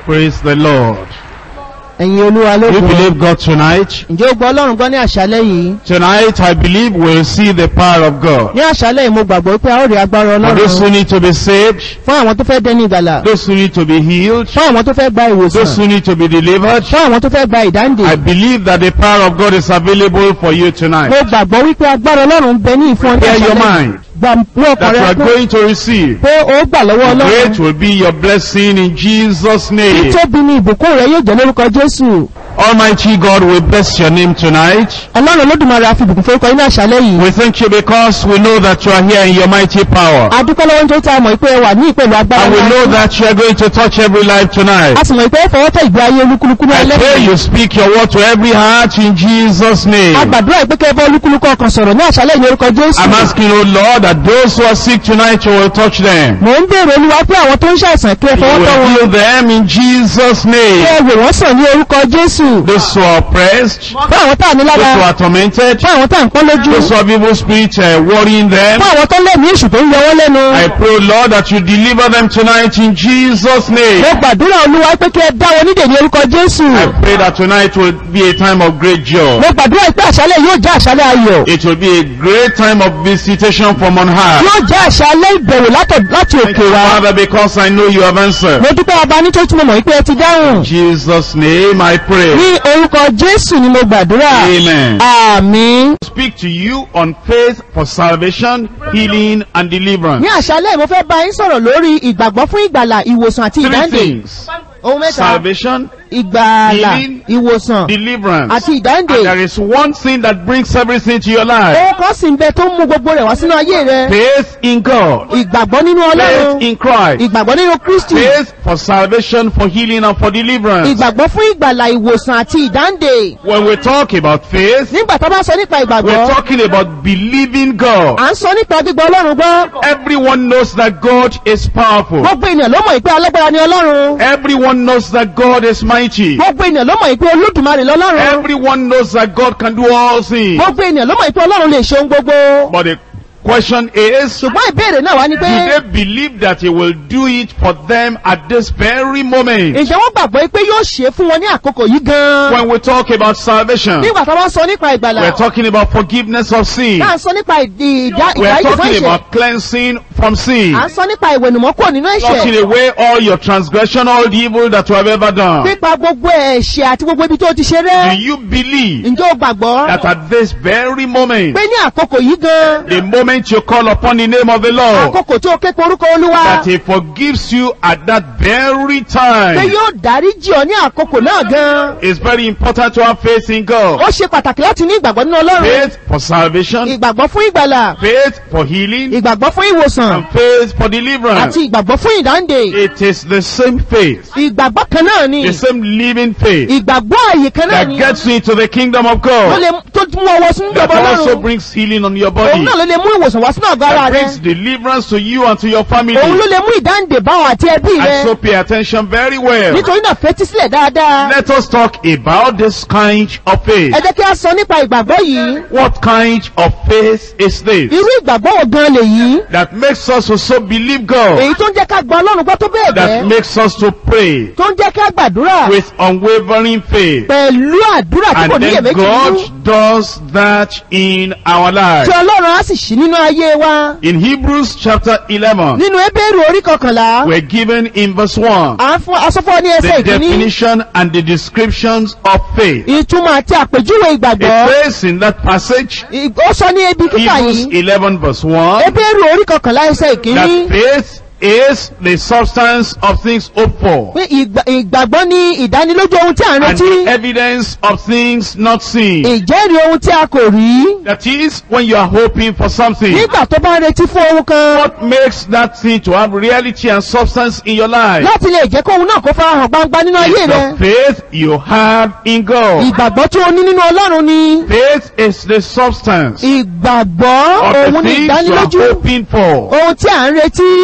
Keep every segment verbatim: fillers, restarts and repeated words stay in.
Praise the Lord. ẹ̀yin Olúwa lógo. We believe God tonight. ǹjẹ́ o gbọ́ Ọlọ́run gbọ́ ní àṣálẹ́ yìí? Tonight I believe we'll see the power of God. ní àṣálẹ́ yìí mo gbàgbọ́ pé a ó rí agbára For those who Ọlọ́run. need to be saved, fún àwọn tó fẹ́ dẹni ìgbàlà. those who need to be healed, fún àwọn tó fẹ́ gba those ìwòsàn. who need to be delivered, fún àwọn tó fẹ́ gba ìdáǹdè. I believe that the power of God is available for you mo tonight. gbàgbọ́ wípé agbára Ọlọ́run ń bẹ ní ìfún ọdún Prepare your àṣálẹ́. mind gbà ní ọkàn that you rẹ are pé going to receive. pé ó gbà lọ́wọ́ Great Ọlọ́run. will be your blessing in Jesus' name. títóbi ni ìbùkún rẹ yóò jẹ́ lórúkọ Jésù. Almighty God will bless your name tonight. Ọlọ́run Olódùmarè á fi ìbùkún forúkọ yín ní àṣálẹ́ yìí. We thank you because we know that you are here in your mighty power. a dúpẹ́ lọ́wọ́ nítorí tí a mọ̀ pé ẹ wà ní ìpẹ̀lú agbára And we know ńlá. that you are going to touch every life tonight. a sì mọ̀ pé ẹ fọwọ́ tẹ ìgbé ayé olúkúlùkù ní I alẹ́ pray yìí. you speak your word to every heart in Jesus' a name. gbàdúrà pé kẹ́ ẹ bá olúkúlùkù ọkàn sọ̀rọ̀ ní àṣálẹ́ yìí ní orúkọ Jésù. I'm asking, oh Lord, that those who are sick tonight, you will touch them. mò ń béèrè Olúwa pé àwọn tó ń ṣàìsàn kí ẹ You fọwọ́ tọ́ will wọn. heal them in Jesus' kí name. ẹ wò wọ́n sàn ní orúkọ Jésù. Those who are oppressed, fún àwọn tá à ní those who lára. are tormented, fún àwọn tá à ń pọ́n lójú. those who have evil spirits uh, worrying them, fún àwọn tó lẹ́mìí èṣù tó ń yọ wọ́n lẹ́nu. I pray, Lord, that you deliver them tonight in Jesus' name. mo gbàdúrà Olúwa pé kí ẹ dá wọn nídè ní orúkọ Jésù. I pray that tonight will be a time of great joy. mo gbàdúrà pé àṣálẹ́ yóò jẹ́ àṣálẹ́ ayọ̀. It will be a great time of visitation from on high. yóò jẹ́ àṣálẹ́ ìbẹ̀wò látọ̀- láti Thank òkè you, wá. Father, because I know you have answered. mo dúpẹ́ ọba nítorí tí mo mọ̀ wípé ẹ ti dáhùn. In Jesus' name I pray. ní orúkọ Jésù ni mo gbàdúrà. Amen. Àmín. Speak to you on faith for salvation, healing, and deliverance. ní àṣálẹ́ mo fẹ́ bá yín sọ̀rọ̀ lórí ìgbàgbọ́ fún ìgbàlà ìwòsàn àti Three ìdáǹdè. things. ohun mẹ́ta: Salvation, ìgbàlà, healing, ìwòsàn deliverance. àti And ìdáǹdè. there is one thing that brings everything to your life. ohun kan sì ń bẹ tó ń mú gbogbo rẹ̀ wá sínú ayé rẹ. Faith in God. ìgbàgbọ́ nínú Faith Ọlọ́run. in Christ. ìgbàgbọ́ nínú Kristi. Faith for salvation, for healing, and for deliverance. ìgbàgbọ́ fún ìgbàlà ìwòsàn àti ìdáǹdè. When we talk about faith, nígbà tá a bá sọ nípa we're ìgbàgbọ́, talking about believing God. à ń sọ nípa gbígbọ́ Ọlọ́run gbọ́. Everyone knows that God is powerful. gbogbo ènìyàn ló mọ̀ ìpé alágbára ni Ọlọ́run. Everyone knows that God is mighty. gbogbo ènìyàn ló mọ̀ ìpé Olódùmarè lọ́lọ́run. Everyone knows that God can do all things. gbogbo ènìyàn ló mọ̀ ìpé Ọlọ́run lè ṣe ohun gbogbo. But the question is, ṣùgbọ́n ìbéèrè náà wá ní do pé they believe that He will do it for them at this very moment? ǹjẹ́ wọ́n gbàgbọ́ pé yóò ṣe fún wọn ní àkókò yìí gan-an. When we talk about salvation, nígbà tá a bá sọ nípa ìgbàlà, we're talking about forgiveness of sin. tá à ń sọ nípa ìdí ìdá We're ìdáyé fún talking ẹ̀ṣẹ̀, about cleansing from sin. à ń sọ nípa ìwẹ̀nùmọ́ kúrò nínú Flushing ẹ̀ṣẹ̀, away all your transgression, all the evil that you have ever done. pípa gbogbo ẹ̀ṣẹ̀ àti gbogbo ibi tó ti ṣe Do rẹ́. you believe ǹjẹ́ o gbàgbọ́ that at this very moment, pé ní àkókò yìí gan-an, the moment you call upon the name of the Lord, àkókò tí o ké pe orúkọ Olúwa, that He forgives you at that very pé time? yóò dáríjì ọ́ ní àkókò náà gan-an? It's very important to have faith in God. ó ṣe pàtàkì láti ní ìgbàgbọ́ nínú Ọlọ́run. Faith for salvation, ìgbàgbọ́ fún ìgbàlà, faith for healing, ìgbàgbọ́ fún ìwòsàn and faith for deliverance. àti ìgbàgbọ́ fún ìdáǹdè. It is the same faith, ìgbàgbọ́ kan náà ni, the same living faith ìgbàgbọ́ ààyè kan náà that ni, gets you into the kingdom of ló God, lè tó mú ọwọ́ sínú that ìjọba also Ọlọ́run. brings healing on your òun body, náà ló lè mú ìwòsàn wá sínú àgọ́ ara that rẹ. brings deliverance to you and to your family. òun ló lè mú ìdáǹdè bá wọn àti ẹbí And rẹ. so pay attention very well. nítorí náà fetí sílẹ̀ dáadáa. Let us talk about this kind of faith. ẹ jẹ́ kí a sọ nípa ìgbàgbọ́ yìí. What kind of faith is this irú ìgbàgbọ́ wo gan lèyí? that makes us to so believe God, èyí tó ń jẹ́ ká gba Ọlọ́run gbọ́ tó bẹ́ẹ̀ that gẹ́, makes us to pray tó ń jẹ́ ká gbàdúrà with unwavering faith, pẹ̀lú àdúrà tí kò and ní then iyèméjì nínú. God does that in our lives. tí Ọlọ́run á sì ṣí nínú ayé wa. In Hebrews chapter eleven, nínú Hébérù orí kọkànlá, we're given in verse one à ń fún asọ́fọ́ ní ẹsẹ̀ the ìkíní definition and the descriptions of faith. ìtumọ̀ àti àpèjúwe It ìgbàgbọ́. says in that passage, Ì- ó sọ ní ebi kíkà Hebrews yìí, eleven verse one, Hébérù orí kọkànlá ẹsẹ̀ ìkíní, that faith is the substance of things hoped for pé ìgbà- ìgbàgbọ́ ní ìdánilójú ohun tí à ń and retí, the evidence of things not seen. ìjẹ́rìí ohun tí a kò rí. That is, when you are hoping for something, nígbà tó bá ń retí fún ohun kan, what makes that thing to have reality and substance in your life láti lè jẹ́ kó ohun náà kó fara hàn gbangba nínú ayé is rẹ. the faith you have in God. ìgbàgbọ́ tí o ní nínú Ọlọ́run ni. Faith is the substance ìgbàgbọ́ of the òun ni things you are ìdánilójú hoping for. ohun tí à ń retí. If you are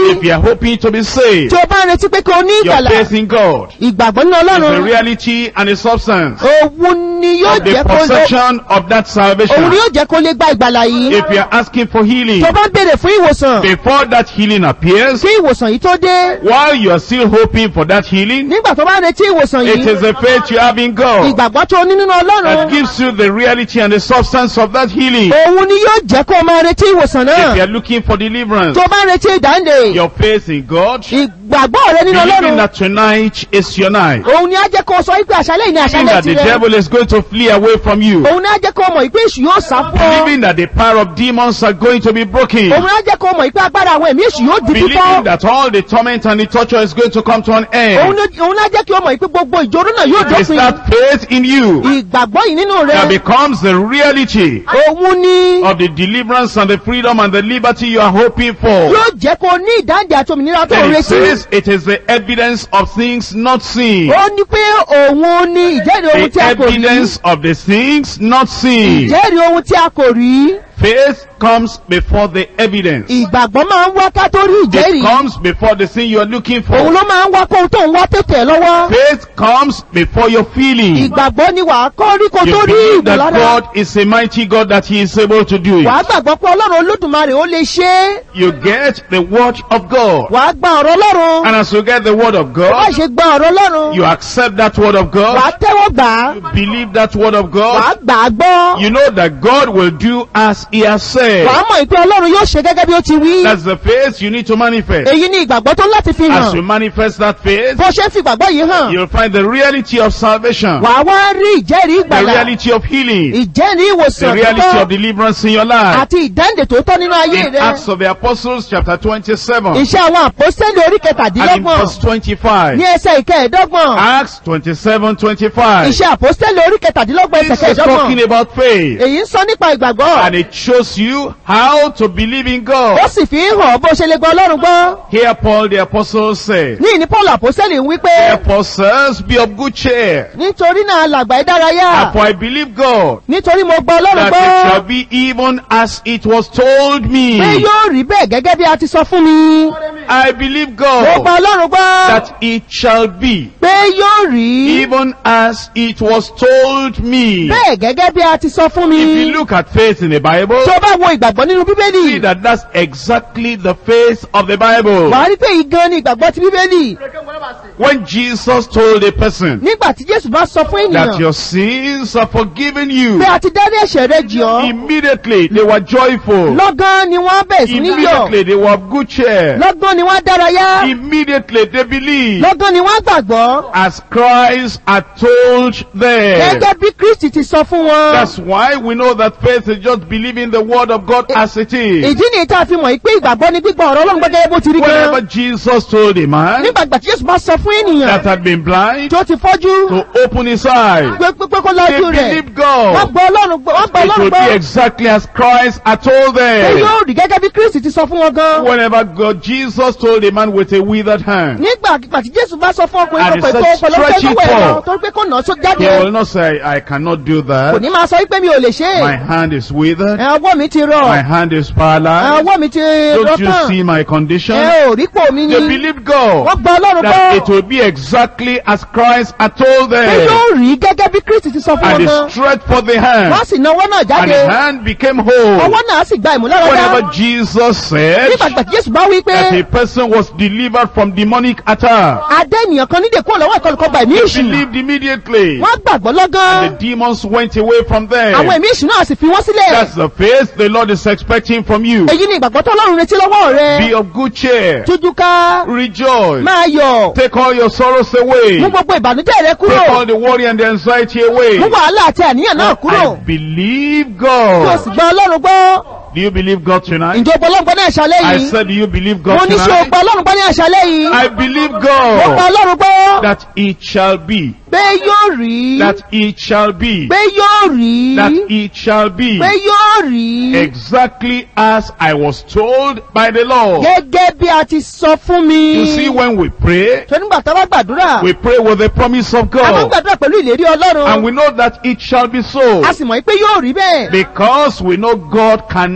hoping to be saved, tí o bá ń retí pé kí o ní your ìgbàlà, faith in God ìgbàgbọ́ nínú is the Ọlọ́run, reality and the substance òun ni yóò of the jẹ́ kó lè, possession of that òun salvation. ni yóò jẹ́ kó lè gba ìgbàlà yìí. If you are asking for healing, Tó bá ń béèrè fún ìwòsàn, before that healing appears, kí ìwòsàn yìí tó dé, while you are still hoping for that healing, nígbà tó bá ń retí ìwòsàn it yìí, is the faith you have in God ìgbàgbọ́ tó ní nínú that Ọlọ́run, gives you the reality and the substance of that healing. òun ni yóò jẹ́ kó o máa retí ìwòsàn If you náà. are looking for deliverance, Tó bá ń retí ìdáǹdè, your faith in God, ìgbàgbọ́ rẹ nínú believing Ọlọ́run, that tonight is your night, òun ni á jẹ́ kó o sọ wípé àṣálẹ́ yìí ni believing àṣálẹ́ that the tirẹ̀. devil is going to flee away from you, Òun ni á jẹ́ kó o mọ̀ wípé èṣù yóò sá fún ọ. believing that the power of demons are going to be broken, Òun ni á jẹ́ kó o mọ̀ wípé agbára àwọn ẹ̀mí èṣù yóò di believing fífọ́. that all the torment and the torture is going to come to an Òun end. ni òun ni á jẹ́ kí o mọ̀ wípé gbogbo ìjòrò náà yóò It is dópin. that faith in you Ìgbàgbọ́ yìí nínú that rẹ, becomes the reality òun ni of the deliverance and the freedom and the liberty you are hoping for. yóò jẹ́ kó o ní ìdáǹdè àti òmìnira tó ń And it retí. says it is the evidence of things not seen. Ó ní pé òun ni ìjẹ́rìí ohun tí The a kò rí. evidence of the things not seen. Ìjẹ́rìí ohun tí a kò rí. Faith comes before the evidence. Ìgbàgbọ́ máa ń wá ká tó rí It ìjẹ́rìí. comes before the thing you are looking Òun for. ló máa ń wá kóhun tó ń wá tètè lọ́wọ́. Faith comes before your feeling. Ìgbàgbọ́ ni wàá kọ́ rí kó You tó rí believe that ìmọ̀lára. God is a mighty God, that He is able to do Wàá it. gbàgbọ́ pé Ọlọ́run Olódùmarè ó lè ṣe é. You get the word of God. Wàá gba ọ̀rọ̀ Ọlọ́run. And as you get the word of Bá God, ṣe gba ọ̀rọ̀ Ọlọ́run. you accept that word of Wàá God. tẹ́wọ́ gbà á. You believe that word of Wàá God. gbà á gbọ́. You know that God will do as He has said. Wàá mọ̀ pé Ọlọ́run yóò ṣe gẹ́gẹ́ bí ó ti wí. That's the faith you need to manifest. Èyí ni ìgbàgbọ́ tó láti fi As you hàn. manifest that faith, Bó ṣe ń fi ìgbàgbọ́ yìí hàn, you'll find the reality of salvation, wàá wá rí ìjẹ́rìí the ìgbàlà, reality of healing, ìjẹ́rìí the ìwòsàn reality tòótọ́ of deliverance in your life. àti ìdáǹdè tòótọ́ nínú ayé In rẹ. Acts of the Apostles chapter twenty-seven Iṣẹ́ àwọn àpọ́sítélì orí and in kẹtàdínlọ́gbọ̀n verse twenty-five. ní ẹsẹ̀ ìkẹẹ̀dọ́gbọ̀n. Acts twenty-seven twenty-five. Iṣẹ́ àpọ́sítélì orí kẹtàdínlọ́gbọ̀n ẹsẹ̀ This is talking kẹẹ̀dọ́gbọ̀n. about faith. Èyí ń sọ nípa ìgbàgbọ́. And it shows you how to believe in Ó God. sì fi ń hàn bó ṣe lè gba Ọlọ́run gbọ́. Here Paul the Apostle said, Ní ìní Paul àpọ́sítélì ń wí pé, therefore, sirs, be of good cheer, nítorí náà alàgbà ìdárayá, for I believe God, nítorí mo gba Ọlọ́run that it shall gbọ́, be even as it was told pé me. yóò rí bẹ́ẹ̀ gẹ́gẹ́ bí a ti sọ fún mi. I believe Mo gba God, Ọlọ́run gbọ́, that it shall be pé yóò rí even as it was told me. bẹ́ẹ̀ gẹ́gẹ́ bí a ti sọ fún mi. If you look at faith in the Bible, Tó bá wo ìgbàgbọ́ nínú see Bíbélì, that that's exactly the faith of the Bible. wàá rí pé yìí gan ni ìgbàgbọ́ ti Bíbélì. When Jesus told a person Nígbà tí Jésù bá sọ fún that ènìyàn your sins are forgiven you, pé a ti dárí ẹ̀ṣẹ̀ rẹ jì ọ́, immediately they were joyful. lọ́gán ni wọ́n bẹ̀rẹ̀ sí ní yọ̀, Immediately they were of good cheer. lọ́gán ni wọ́n dárayá, Immediately they believed lọ́gán ni wọ́n gbàgbọ́, as Christ had told them. gẹ́gẹ́ bí Kristi ti sọ fún wọn. That's why we know that faith is just believing the word of God as it is. Ìdí nìyí tá a fi mọ̀ pé ìgbàgbọ́ ni gbígbọ́ ọ̀rọ̀ Ọlọ́run gẹ́gẹ́ bó ti rí Whenever gan. Jesus told a man Nígbà ìgbà tí Jésù bá sọ fún ènìyàn that had been blind tí ó ti fọ́jú, to open his eyes, pé pé pé kó they lọ́jú rẹ̀, believed wọ́n God. gbọ́ Ọlọ́run gbọ́, wọ́n gbọ́ It Ọlọ́run would be gbọ́, exactly as Christ had told pé them. yóò rí gẹ́gẹ́ bí Kristi ti sọ fún wọn gan. Whenever God, Jesus told a man with a withered hand, Nígbà ìgbà tí Jésù bá sọ fún ọkùnrin And kan he pé said, kó pẹ̀lú "Stretch pé it kó wẹ̀ lọ, forth." torí pé kó nà á só he jáde. will not say, I cannot do Kò that. ní máa sọ wípé mi ò lè ṣe My é. hand is withered. Ẹ ọwọ́ mi ti My rọ̀, hand is ẹ paralyzed. ọwọ́ mi ti Don't you rọ́tàn, see my condition? ẹ ò rí pò mi They ni. believed God Wọ́n gbọ́ Ọlọ́run that it gbọ́, would be exactly as Christ had told pé them. yóò rí gẹ́gẹ́ bí Kristi ti sọ fún And wọn he gan. stretched forth the hand, Wọ́n sì na ọwọ́ náà and jáde, the hand became whole. ọwọ́ náà sì gba ìmúláradá. Whenever Jesus said Nígbà ìgbà tí Jésù bá wí that pé a person was delivered from demonic attack, adé ènìyàn kan nídè kúrò lọ́wọ́ ìkọlù kan gba ẹ̀mí they èṣù, believed immediately. wọ́n gbàgbọ́ And the lọ́gán, demons went away from them. àwọn ẹ̀mí èṣù náà sì fi wọ́n sílẹ̀. That's the faith the Lord is expecting from you. Èyí ni ìgbàgbọ́ tó Ọlọ́run retí lọ́wọ́ Be rẹ. of good cheer. Tújú ká, Rejoice. máa yọ̀, Take all your sorrows away. mú gbogbo ìbànújẹ́ rẹ Take kúrò, all the worry and the anxiety away. mú wàhálà àti àníyàn náà I kúrò, believe kí o sì God. gba Ọlọ́run gbọ́. Do you believe God tonight? Ǹjẹ́ o gbọ́ Ọlọ́run gbọ́ ní àṣálẹ́ I yìí? said, do you believe Mo God ní ṣe o tonight? gbọ́ Ọlọ́run gbọ́ ní àṣálẹ́ yìí? I believe Mo gba God Ọlọ́run gbọ́ that it shall be, pé yóò rí, that it shall be, pé yóò rí, that it shall be pé yóò rí, exactly as I was told by the Lord. gẹ́gẹ́ bí a ti sọ fún mi. You see, when we pray, Tó nígbà tá a bá gbàdúrà, we pray with the promise of a máa ń God. gbàdúrà pẹ̀lú ìlérí And Ọlọ́run. we know that it shall be so. A sì mọ̀ pé yóò rí bẹ́ẹ̀. Because we know God can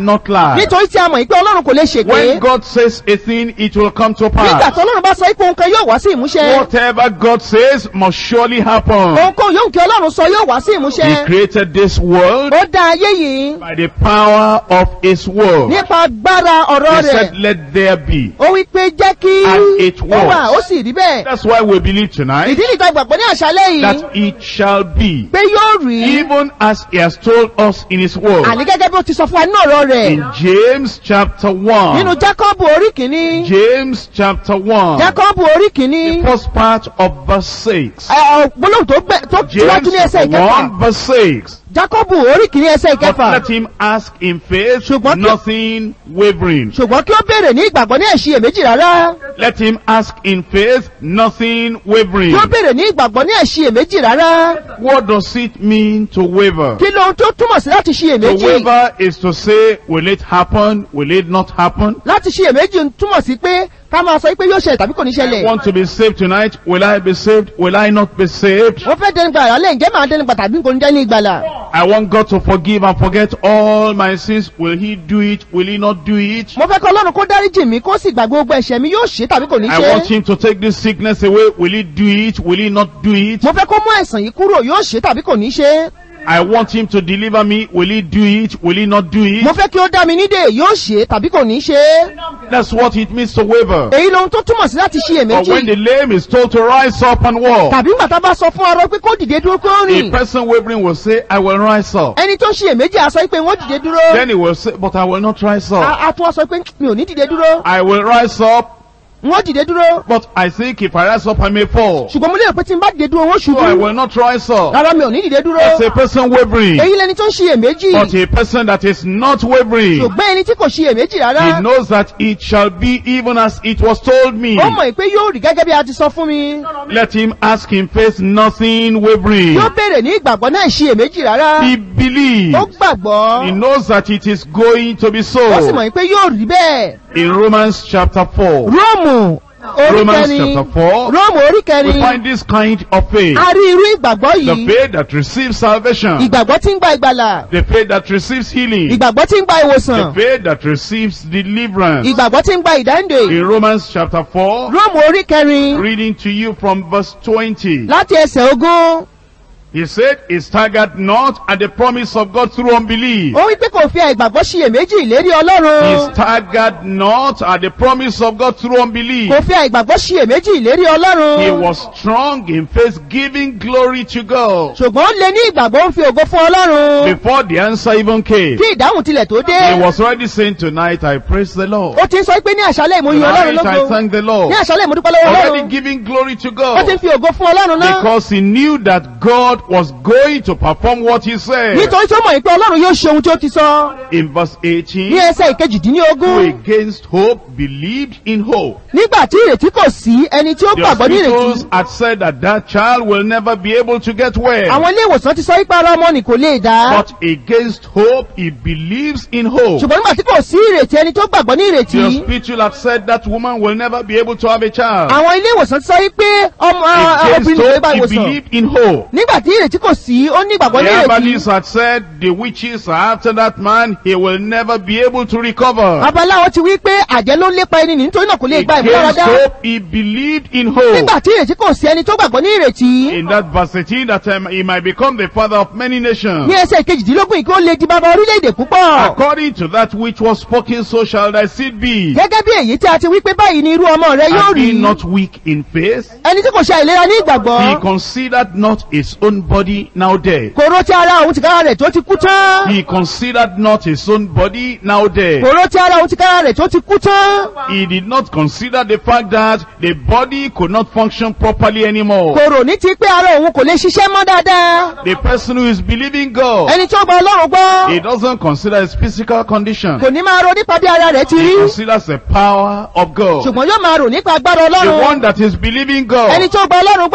cannot lie. nítorí tí a mọ̀ pé ọlọ́run kò lè ṣèké. When God says a thing, it will come to nígbà pass. tí ọlọ́run bá sọ pé ohun kan yóò wá sí ìmúṣẹ. Whatever God says must surely happen. ohunkóhun yóò kí ọlọ́run sọ yóò wá sí He ìmúṣẹ. created this world ó dá ayé yìí by the power of His word. nípa agbára ọ̀rọ̀ He rẹ̀. said, let there be. ó wí pé jẹ́ kí And it ó wà was. ó sì rí bẹ́ẹ̀. That's why we believe tonight ìdí nìkan ìgbàgbọ́ ní àṣálẹ́ yìí that it shall be, pé yóò rí even as He has told us in His word. àní gẹ́gẹ́ bí ó ti sọ fún wa nínú ọ̀rọ̀ rẹ̀. In James chapter one. nínú Jákọ́bù orí kìíní. James chapter one. Jákọ́bù orí The kìíní. first part of verse six. ẹ, ọ, gbólóhùn tó gbẹ tó James tíwájú ní ẹsẹ̀ chapter ìkẹfà. one verse six. Jákọ́bù orí kìíní ẹsẹ̀ But ìkẹfà. let him ask in faith, Ṣùgbọ́n kí- nothing wavering. ṣùgbọ́n kí ó béèrè ní ìgbàgbọ́ ní ẹ̀ṣiyèméjì rárá. Let him ask in faith, nothing wavering. kí ó béèrè ní ìgbàgbọ́ ní ẹ̀ṣiyèméjì rárá. What does it mean to waver? kí lóhun tó túmọ̀ sí láti To ṣiyèméjì. waver is to say, will it happen? Will it not happen? láti ṣiyèméjì ń túmọ̀ sí pé ká máa sọ pé yóò ṣẹlẹ̀ tàbí kò ní I ṣẹlẹ̀. want to be saved tonight. Will I be saved? Will I not be saved? wọ́n fẹ́ dẹni gbàrà lẹ́yìn jẹ́ máa dẹni gbà tàbí kò ní dẹni gbàlà. I want God to forgive and forget all my sins. Will He do it? Will He not do it? mo fẹ́ kọ́ ọlọ́run kó dáríjì mí kó sì gbàgbé gbogbo ẹ̀ṣẹ̀ mi yóò ṣe tàbí kò ní I want ṣe. Him to take this sickness away. Will He do it? Will He not do it? mo fẹ́ kó mú àìsàn yìí kúrò yóò ṣe tàbí kò ní ṣe. I want Him to deliver me. Will He do it? Will He not do it? mo fẹ́ kí ó dá mi nídè yóò ṣe tàbí kò ní ṣe. That's what it means to waver. èyí lohun tó túmọ̀ sí láti But when the ṣiyèméjì. lame is told to rise up and walk, tàbí gbàtà bá sọ fún arọ pé kó dìde dúró kó a rìn. person wavering will say, I will rise up. ẹni tó ṣiyèméjì á sọ pé wọ́n dìde dúró. Then he will say, but I will not rise up. a a tún wá sọ pé mi ò ní dìde dúró. I will rise up, wọ́n dìde dúró. but I think if I rise up, I may fall. ṣùgbọ́n mo lérò pé tí n bá dìde dúró wọ́n So I ṣubú. will not rise up. rárá mi ò ní dìde dúró. That's a person wavering. èyí lẹni tó ń ṣiyèméjì. But a person that is not wavering, ṣùgbọ́n ẹni tí kò ṣiyèméjì he rárá. knows that it shall be even as it was told me. ó mọ̀ pé yóò rí gẹ́gẹ́ bí a ti sọ fún mi. Let him ask in faith, nothing wavering. yóò béèrè ní ìgbàgbọ́ náà ṣiyèméjì rárá. He believes. ó gbàgbọ́. He knows that it is going to be so. ó sì mọ̀ pé yóò rí bẹ́ẹ̀. In Romans chapter four, Róòmù orí Romans kẹrin. chapter four, Róòmù orí we kẹrin. find this kind of faith. a rí irú ìgbàgbọ́ The yìí. faith that receives salvation. ìgbàgbọ́ tí ń gba ìgbàlà. The faith that receives healing. ìgbàgbọ́ tí ń gba The ìwòsàn. faith that receives deliverance. ìgbàgbọ́ tí ń gba ìdáǹdè. In Romans chapter four, Róòmù orí kẹrin. reading to you from verse twenty. láti ẹsẹ̀ ogún. He said, he staggered not at the promise of God through unbelief. ó wí pé kò fi àìgbàgbọ́ ṣiyèméjì ìlérí He Ọlọ́run. staggered not at the promise of God through unbelief. kò fi àìgbàgbọ́ ṣiyèméjì ìlérí He Ọlọ́run. was strong in faith, giving glory to God. ṣùgbọ́n ó lé ní ìgbàgbọ́ ń fi ògo fún Ọlọ́run. Before the answer even came, kí ìdáhùn tilẹ̀ tó he dé. was already saying, tonight I praise the Lord. ó ti ń sọ pé ní àṣálẹ̀ ìmúyìn Ọlọ́run Tonight I lógo. thank the Lord. ní àṣálẹ̀ ìmúdúpẹ́ lọ́wọ́ Already Ọlọ́run. giving glory to ó ti ń God. fi ògo fún Ọlọ́run náà. Because he knew that God was going to perform what he said. nítorí tí ó mọ̀ pé Ọlọ́run yóò ṣe ohun tí ó ti sọ. In verse ní eighteen, ẹsẹ̀ who ìkejìdínlógún. against hope believed in hope. nígbà tí ìrètí kò sí ẹni tí ó The gbàgbọ́ ní hospitals ìrètí. had said that that child will never be able to get well. àwọn ilé ìwòsàn ti sọ wípé ara ọmọ ni kò lè dá. But against hope, he believes in hope. ṣùgbọ́n nígbà tí kò sí ìrètí ẹni tó gbàgbọ́ ní The ìrètí. hospital had said that woman will never be able to have a child. àwọn ilé ìwòsàn ti sọ wípé ọmọ ah, Against obìnrin lè bá hope, he ìwòsàn. believed in hope. nígbà tí ìrètí kò sí ó ní ìgbàgbọ́ ní The ìrètí. herbalists had said the witches are after that man, he will never be able to recover. babaláwo ti wí pé àjẹ́ ló ń lépa ẹni nítorí náà kò lè gba Against ìmúláradá. hope, he believed in hope. nígbà tí ìrètí kò sí ẹni tó gbàgbọ́ ní ìrètí. In that verse eighteen, that um, he might become the father of many nations. ní ẹsẹ̀ kejìdínlógún yìí kí ó lè di bàbá orílẹ̀-èdè púpọ̀. According to that which was spoken, so shall thy seed be. gẹ́gẹ́ bí èyí tí a ti wí pé báyìí ni irú ọmọ rẹ yóò And rí. be not weak in faith. ẹni tí kò ṣe àìlera ní He ìgbàgbọ́. considered not his own body now dead. kò rò ti ara òun tìkára rẹ̀ tó ti kú tán. He considered not his own body now dead. kò rò ti ara òun tìkára rẹ̀ tó ti kú tán. He did not consider the fact that the body could not function properly anymore. kò rò ní ti pé ara òun kò lè ṣiṣẹ́ mọ́ dáadáa. The person who is believing God, ẹni tó gba Ọlọ́run gbọ́. he doesn't consider his physical condition. kò ní máa ro nípa bí ara rẹ̀ ti He rí. considers the power of God. ṣùgbọ́n yóò máa rò nípa agbára The Ọlọ́run. one that is believing ẹni God, tó gba Ọlọ́run he gbọ́.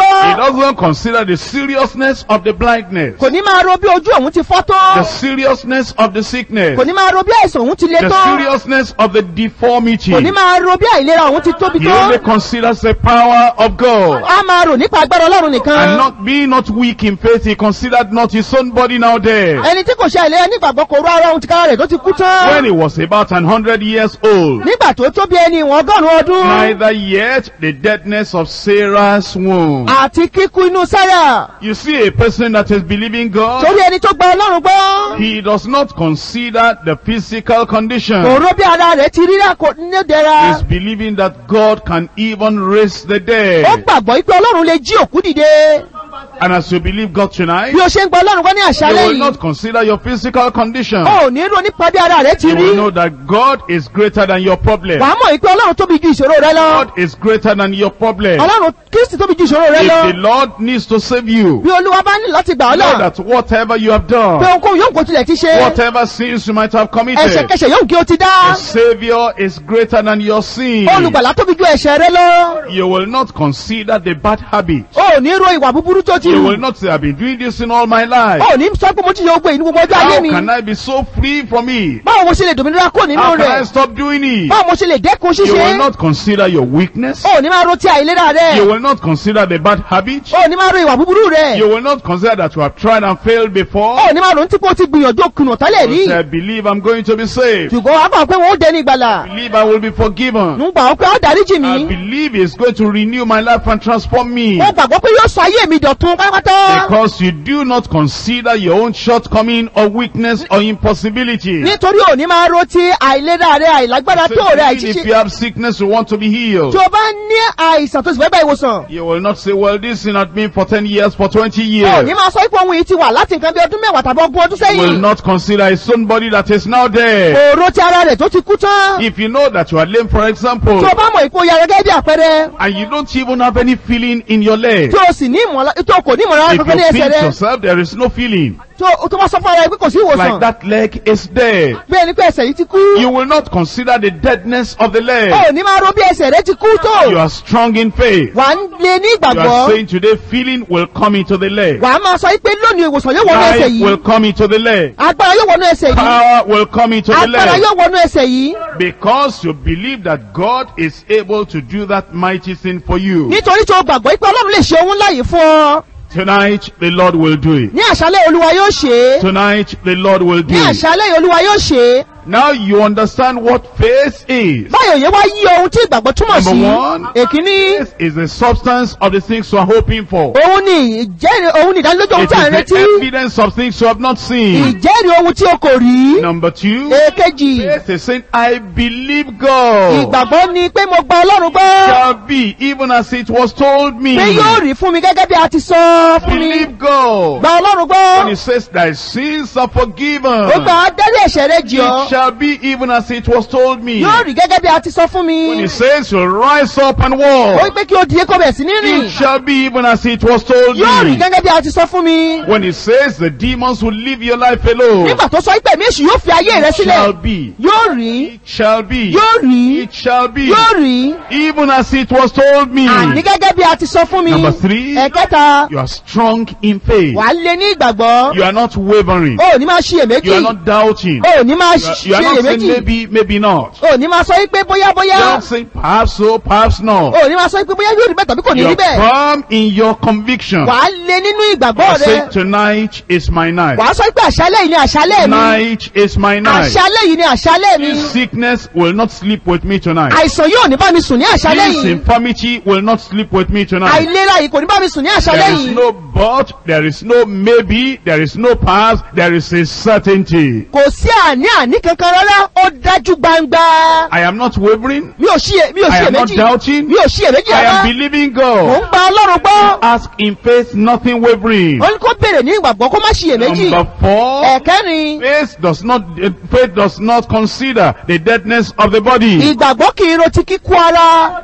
doesn't consider the seriousness of the blindness, kò ní máa ro bí ojú òun ti fọ́ tó. the seriousness of the sickness, kò ní máa ro bí àìsàn òun ti le the tó. seriousness of the deformity. kò ní máa ro bí àìlera òun ti tóbi He tó. only considers the power of God. a máa rò nípa agbára Ọlọ́run nìkan. And not being not weak in faith, he considered not his own body now dead. ẹni tí kò ṣe àìlera nígbàgbọ́ kò rú ara òun ti kára rẹ̀ tó ti kú tán. When he was about an hundred years old, nígbà tó tó bí ẹni ìwọ̀n ọgọ́rùn-ún ọdún. neither yet the deadness of Sarah's womb. àti kíkú inú Sára. You see a person that is believing God, torí ẹni tó gba Ọlọ́run gbọ́. he does not consider the physical condition. kò rò bí ara rẹ̀ ti rí rà kò ní dẹ̀ra. He's believing that God can even raise the ó dead. gbàgbọ́ pé Ọlọ́run lè jí òkú dìde. And as you believe God tonight, bí o ṣe ń gba Ọlọ́run gbọ́ ní you àṣálẹ́ will yìí. not consider your physical condition. o ò ní rò nípa bí ara rẹ̀ ti You will know rí. that God is greater than your problem. wàá mọ̀ pé Ọlọ́run tóbi ju ìṣòro rẹ lọ. God is greater than your problem. Ọlọ́run Kristi tóbi ju ìṣòro rẹ If lọ. the Lord needs to save you, bí Olúwa bá ní láti gbà ọ́ know là. that whatever you have pé done, ohunkóhun yóò kó tilẹ̀ ti ṣe. whatever sins you might have committed, ẹ̀ṣẹ̀kẹ́ṣẹ̀ yóò kí o ti dá. the Savior is greater than your sin. Olùgbàlà tóbi ju ẹ̀ṣẹ̀ rẹ lọ. You will not consider the bad habit. o ò ní ro ìwà búburú tó ti You rù. will not say, I've been doing this in all my life. o ò ní sọ pé mo ti yọ ogbó inú gbogbo ọjọ́ ayé How mi. can I be so free from it? báwo mo ṣe lè dòmìnira kó nínú How can I rẹ̀. stop doing it? báwo mo ṣe lè dẹ́kun You will ṣíṣe. not consider your weakness. o ò ní máa ro ti àìlera You rẹ̀. will not consider the bad habit. o ò ní máa ro ìwà búburú rẹ̀. You will not consider that you have tried and failed before. o ò ní máa ro ní tí kò ti gbìyànjú òkùnà tálẹ̀ You say, I rí. believe I'm going to be saved. ṣùgbọ́n wàá gbà pé wọ́n ó dẹni ìgbàlà. I believe I will be forgiven. ń gbà ó pé ó dáríjì I mí. believe He's going to renew my life and transform me. ó gbàgbọ́ pé yóò sọ ayé mi dọ̀tun pátápátá. Because you do not consider your own shortcoming or weakness or impossibility. nítorí ò ní máa ro ti àìlera rẹ̀ àìlágbára tó rẹ̀ Even if you àìṣiṣẹ́. have sickness, you want to be healed. tí o bá ní àìsàn tó sì fẹ́ bá ìwòsàn. You will not say, well, this sin had been for ten years, for twenty o years. ní máa sọ pé ohun yìí ti wà láti nǹkan bí ọdún mẹ́wàá tàbí ogún ọdún You will sẹ́yìn. not consider his own body that is now dead. òòró ti ara rẹ̀ tó ti kú tán. If you know that you are lame, for example, tí o bá mọ̀ ìpò yàrá gẹ́gẹ́ bí àpẹẹrẹ. and you don't even have any feeling in your leg, tí o sì ní ìmọ̀lá tí o kò ní ìmọ̀lára if kankan ní you ẹsẹ̀ pinch rẹ̀. yourself, there is no feeling. tí o tó bá sọ fún ara rẹ̀ pé kò sí Like ìwòsàn. that leg is dead. bẹ́ẹ̀ ni pé ẹsẹ̀ yìí ti kú. You will not consider the deadness of the leg. o ò ní máa ro bí ẹsẹ̀ rẹ̀ ti kú tó. You are strong in faith. wà á lè ní You are ìgbàgbọ́. saying today feeling will come into the leg. wà á máa sọ pé lónìí ìwòsàn yóò wọnú ẹsẹ̀ Life will yìí. come into the leg. agbára yóò wọnú ẹsẹ̀ yìí. Power will come into the agbára leg. yóò wọnú ẹsẹ̀ yìí. Because you believe that God is able to do that mighty thing for you. nítorí tí o gbàgbọ́ pé Ọlọ́run lè ṣe ohun ńlá yìí fún ọ. Tonight the Lord will do it. ní àṣálẹ́ Olúwa yóò ṣe é. Tonight the Lord will do ní it. àṣálẹ́ Olúwa yóò ṣe é. Now you understand what faith is. báyọ̀ yẹn wá yí ohun tí ìgbàgbọ́ túmọ̀ sí. Number one, èkíní. faith is the substance of the things you are hoping for. òun ni ìjẹ́rìí ohun ni ìdánilójú ohun It tí à ń is the retí. evidence of things you have not seen. ìjẹ́rìí ohun tí o kò rí. Number two, èkejì. faith is saying, I believe God ìgbàgbọ́ ni pé mo gba Ọlọ́run gbọ́. shall be even as it was told me. pé yóò rí fún mi gẹ́gẹ́ bí a ti sọ fún mi. Believe God. gba Ọlọ́run When gbọ́. He says thy sins are forgiven, ó gbà á dárí ẹ̀ṣẹ̀ rẹ jì it ọ́. shall be even as it was told me. yóò rí gẹ́gẹ́ bí a ti sọ fún mi. When He says you'll rise up and ó walk, pé kí o dìde kó bẹ̀ sí ní rìn. it shall be even as it was told yóò rí me. gẹ́gẹ́ bí a ti sọ fún mi. When He says the demons will leave your life alone, nígbà tó sọ pé èṣù yóò fi ayé rẹ it shall sílẹ̀. be. yóò rí. It shall be. yóò rí. It shall be. yóò rí. Even as it was told me. àní gẹ́gẹ́ bí a ti sọ fún mi. Number three, ẹ̀kẹta. you are strong in faith. wà á lé ní ìgbàgbọ́. You are not wavering. o ò ní máa ṣiyèméjì. You are not doubting. o ò ní máa You are, you are not saying ṣiyèméjì. maybe, maybe not. o ò ní máa sọ pé bóyá You bóyá. are not saying perhaps so, perhaps o not. ò ní máa sọ pé bóyá yóò rí bẹ́ẹ̀ tàbí kò ní You rí are bẹ́ẹ̀. firm in your conviction. wà á lé nínú ìgbàgbọ́ I say rẹ. tonight is my night. wà á sọ pé àṣálẹ́ yìí ni àṣálẹ́ mi. Tonight is my night. àṣálẹ́ yìí ni àṣálẹ́ mi. This sickness will not sleep with me tonight. àìsàn yóò ní bá mi sùn ní àṣálẹ́ This yìí. infirmity will not sleep with me tonight. àìlera yìí kò ní bá mi sùn ní àṣálẹ́ There is yìí. no but, there is no maybe, there is no past, there is a certainty. kò sí àní àní kankan rárá ó dájú gbangba. I am not wavering. mi ò ṣiyè mi ò I am not ṣiyèméjì. doubting. mi ò ṣiyèméjì I rárá. am believing mò God. ń gba Ọlọ́run gbọ́. Ask in faith, nothing wavering. ó ní kó béèrè ní ìgbàgbọ́ kó má ṣiyèméjì. Number four, ẹ̀kẹ́rin. faith does not faith does not consider the deadness of the body. ìgbàgbọ́ kì í ro ti kíkú ara.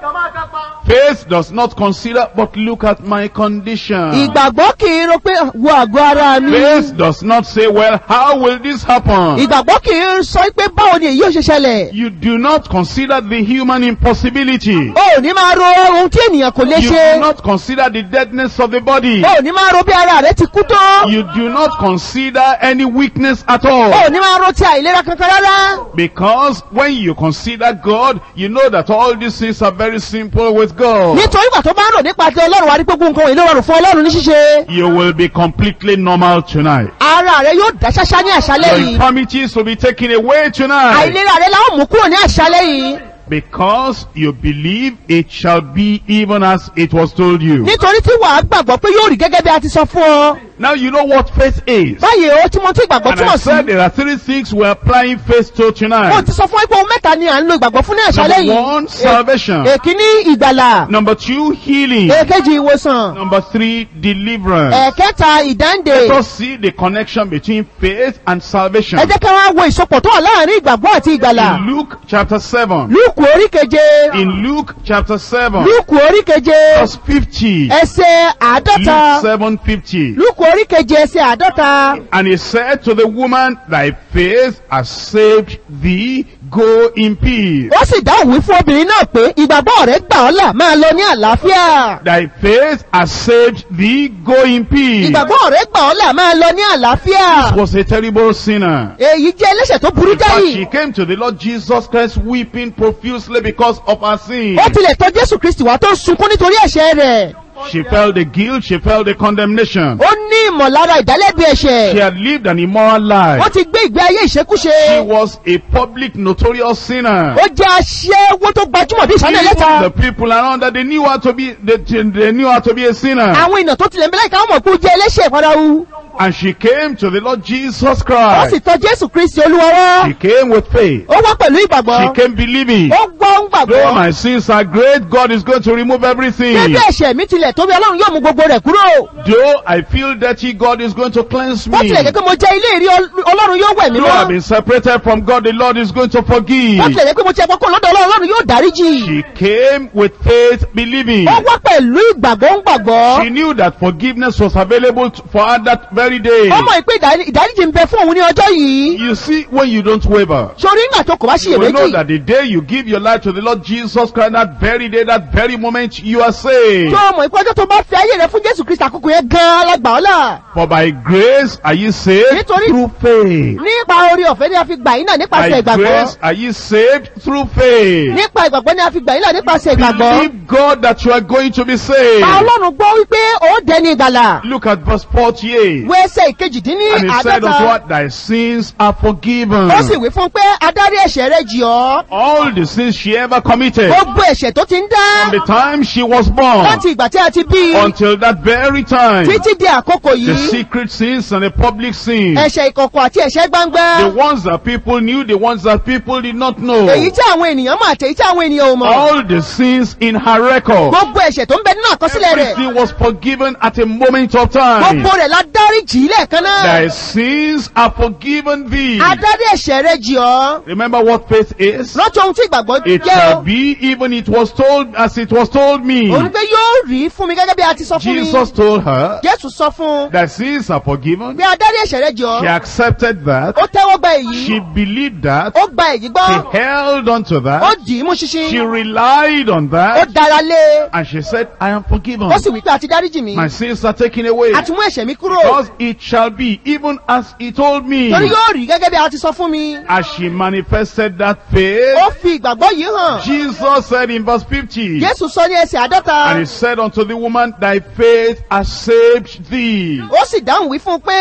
Faith does not consider, but look at my condition. ìgbàgbọ́ kì í ro pé wo àgọ́ ara mi. Faith does not say, well, how will this happen? ìgbàgbọ́ kì í sọ pé báwo ni èyí yóò ṣe ṣẹlẹ̀. You do not consider the human impossibility. o ò ní máa ro ohun tí ènìyàn kò lè You ṣe. do not consider the deadness of the body. o ò ní máa ro bí ara rẹ ti kú tó. You do not consider any weakness at o ò all. ní máa ro ti àìlera kankan rárá. Because when you consider God, you know that all these things are very simple with God. nítorí ìgbà tó bá ń rò nípa ti ọlọ́run wa rí pé gbogbo nǹkan wọ̀nyí ló rọrùn fún ọlọ́run ní ṣíṣe. You will be completely normal tonight. ara rẹ yóò dá ṣáṣá ní àṣálẹ́ Your yìí. infirmities will be taken away tonight. àìlera rẹ la ó mú kúrò ní àṣálẹ́ yìí. Because you believe it shall be even as it was told you. nítorí tí wàá gbàgbọ́ pé yóò rí gẹ́gẹ́ bí a ti sọ fún ọ. Now you know what faith is. báyìí ó tí mo tún ìgbàgbọ́ And I túmọ̀ said sí. there are three things we're applying faith to mo tonight. ti sọ fún ẹ pé ohun mẹ́ta ni à ń lo ìgbàgbọ́ fún ní àṣálẹ́ Number yìí. one, salvation. èkíní ìgbàlà. Number two, healing. èkejì ìwòsàn. Number three, deliverance. ẹ̀kẹta ìdáǹdè. Let us see the connection between faith and salvation. ẹ jẹ́ ká wá wo ìsopọ̀ tó wà láàrin ìgbàgbọ́ àti ìgbàlà. In Luke chapter seven. lúùkù orí keje. In Luke chapter seven. lúùkù orí keje. Verse fifty. ẹsẹ̀ àádọ́ta. Luke seven fifty. lúùkù orí keje ẹsẹ̀ àádọ́ta. And he said to the woman, thy faith has saved thee, go in peace. ó sì dáhùn wí fún obìnrin náà pé ìgbàgbọ́ rẹ̀ gbà ọ́ là máa lọ ní àlàáfíà. Thy faith has saved thee, go in peace. ìgbàgbọ́ rẹ̀ gbà ọ́ là máa lọ ní àlàáfíà. Was a terrible sinner. èyí jẹ́ ẹlẹ́ṣẹ̀ tó burú In fact, she jáì. came to the Lord Jesus Christ weeping profusely because of her sin. ó tilẹ̀ tọ̀ Jésù Kristi wá tó ń sunkún nítorí ẹ̀ṣẹ̀ rẹ̀. She felt the guilt, she felt the condemnation. ó ní ìmọ̀lára ìdálẹ́bi She ẹ̀ṣẹ̀. had lived an immoral ó life. ti gbé ìgbé ayé She ìṣekúṣe. was a public notorious sinner. ó jẹ́ aṣẹ́wó tó gbajúmọ̀ bí ìṣáná Even ẹlẹ́ta. the people around her, they knew her to be, they, they knew her to be a sinner. àwọn èèyàn tó tilẹ̀ ń bẹ láìka wọn mọ̀ pé ó jẹ́ ẹlẹ́ṣẹ̀ ìfarawu. And she came to the Lord Jesus ó sì Christ. tọ̀ Jésù Kristi Olúwa wá. She came with faith. ó wá pẹ̀lú She ìgbàgbọ́. came believing. ó gbọ́ ń Though gbàgbọ́. my sins are great, God is going to remove everything. Bébí ẹ̀ṣẹ̀ mi tilẹ̀ tóbi Ọlọ́run yóò mú gbogbo rẹ̀ kúrò. Though I feel dirty, God is going to cleanse Bó me. tilẹ̀ jẹ́ pé mo jẹ́ ilé ìrí Ọl- Ọlọ́run yóò wẹ̀ mí Though I've mọ́. been separated from God, the Lord is going to forgive. Bó tilẹ̀ jẹ́ pé mo ti ẹ̀gbọ́n kò lọ́dọ̀ Ọlọ́run Ọlọ́run yóò dáríjì. She came with faith, believing. ó wá pẹ̀lú ìgbàgbọ́ ń gbàgbọ́. She knew that forgiveness was available to- for her that very day. ó mọ̀ pé ìdárí- ìdáríjì ń bẹ fún òun ní ọjọ́ yìí. You see, when you don't waver, Sori ńgbà tó kò bá you will know ṣiyèméjì. that the day you give your life to the Lord Jesus Christ, that very day, that very moment, you are saved. tó mọ̀ pé ọjọ́ tó bá fi ayé rẹ̀ fún Jésù Kristi àkókò yẹn gan-an la gbà ọ́ là. For by grace are ye saved Nítorí- through faith. nípa orí ọ̀fẹ́ ni a fi gbà yín náà nípasẹ̀ By ìgbàgbọ́. grace are ye saved through faith. nípa ìgbàgbọ́ ni a fi gbà yín náà nípasẹ̀ ìgbàgbọ́. Believe God that you are going to be saved. pa Ọlọ́run gbọ́ wípé ó dẹni ìgbàlà. Look at verse forty-eight. wo ẹsẹ̀ ìkejìdínní And he said unto àádọ́ta. her, thy sins are forgiven. ó sì wí fún un pé adarí ẹ̀ṣẹ̀ rẹ̀ jì ọ́. All the sins she ever committed gbogbo ẹ̀ṣẹ̀ tó ti ń from dá. the time she was born láti ìgbà tí a ti bí i. until that very time, títí di àkókò the yìí. secret sins and the public sins, ẹ̀ṣẹ̀ ìkọ̀kọ̀ àti ẹ̀ṣẹ̀ gbangba. the ones that people knew, the ones that people did not know, èyí tí àwọn ènìyàn mọ̀ àti èyí tí àwọn ènìyàn ò mọ̀. all the sins in her record, gbogbo ẹ̀ṣẹ̀ tó ń bẹ nínú àkọsílẹ̀ rẹ̀. everything was forgiven at a moment of time. gbogbo rẹ̀ la dáríjì lẹ́ẹ̀kan náà. Thy sins are forgiven thee. adarí ẹ̀ṣẹ̀ rẹ̀ jì ọ́. Remember what faith is? rántí ohun tí ìgbàgbọ́ It jẹ́ shall o. be even it was told as it was told me. òun pé yóò rí fún mi gẹ́gẹ́ bí a ti sọ fún mi. Jesus told her Jésù sọ fún un. that sins are forgiven. bí adarí ẹ̀ṣẹ̀ rẹ̀ jì She ọ́. accepted that. ó tẹ́wọ́ gba She èyí. believed that. ó gba èyí gbọ́. She held on to ó that. dì í mú She ṣinṣin. relied on ó that. dára lé. And she said, I am forgiven. ó sì wí pé a ti dáríjì mi. My sins are taken away. a ti mú ẹ̀ṣẹ̀ mi kúrò. Because it shall be even as he told me. torí yóò rí gẹ́gẹ́ bí a ti sọ fún mi. As she manifested that ó faith, fi ìgbàgbọ́ yìí hàn. Jesus said in verse fifty, Jésù sọ ní ẹsẹ̀ àádọ́ta. and he said unto the woman, thy faith has saved thee. ó sì dáhùn wí fún un pé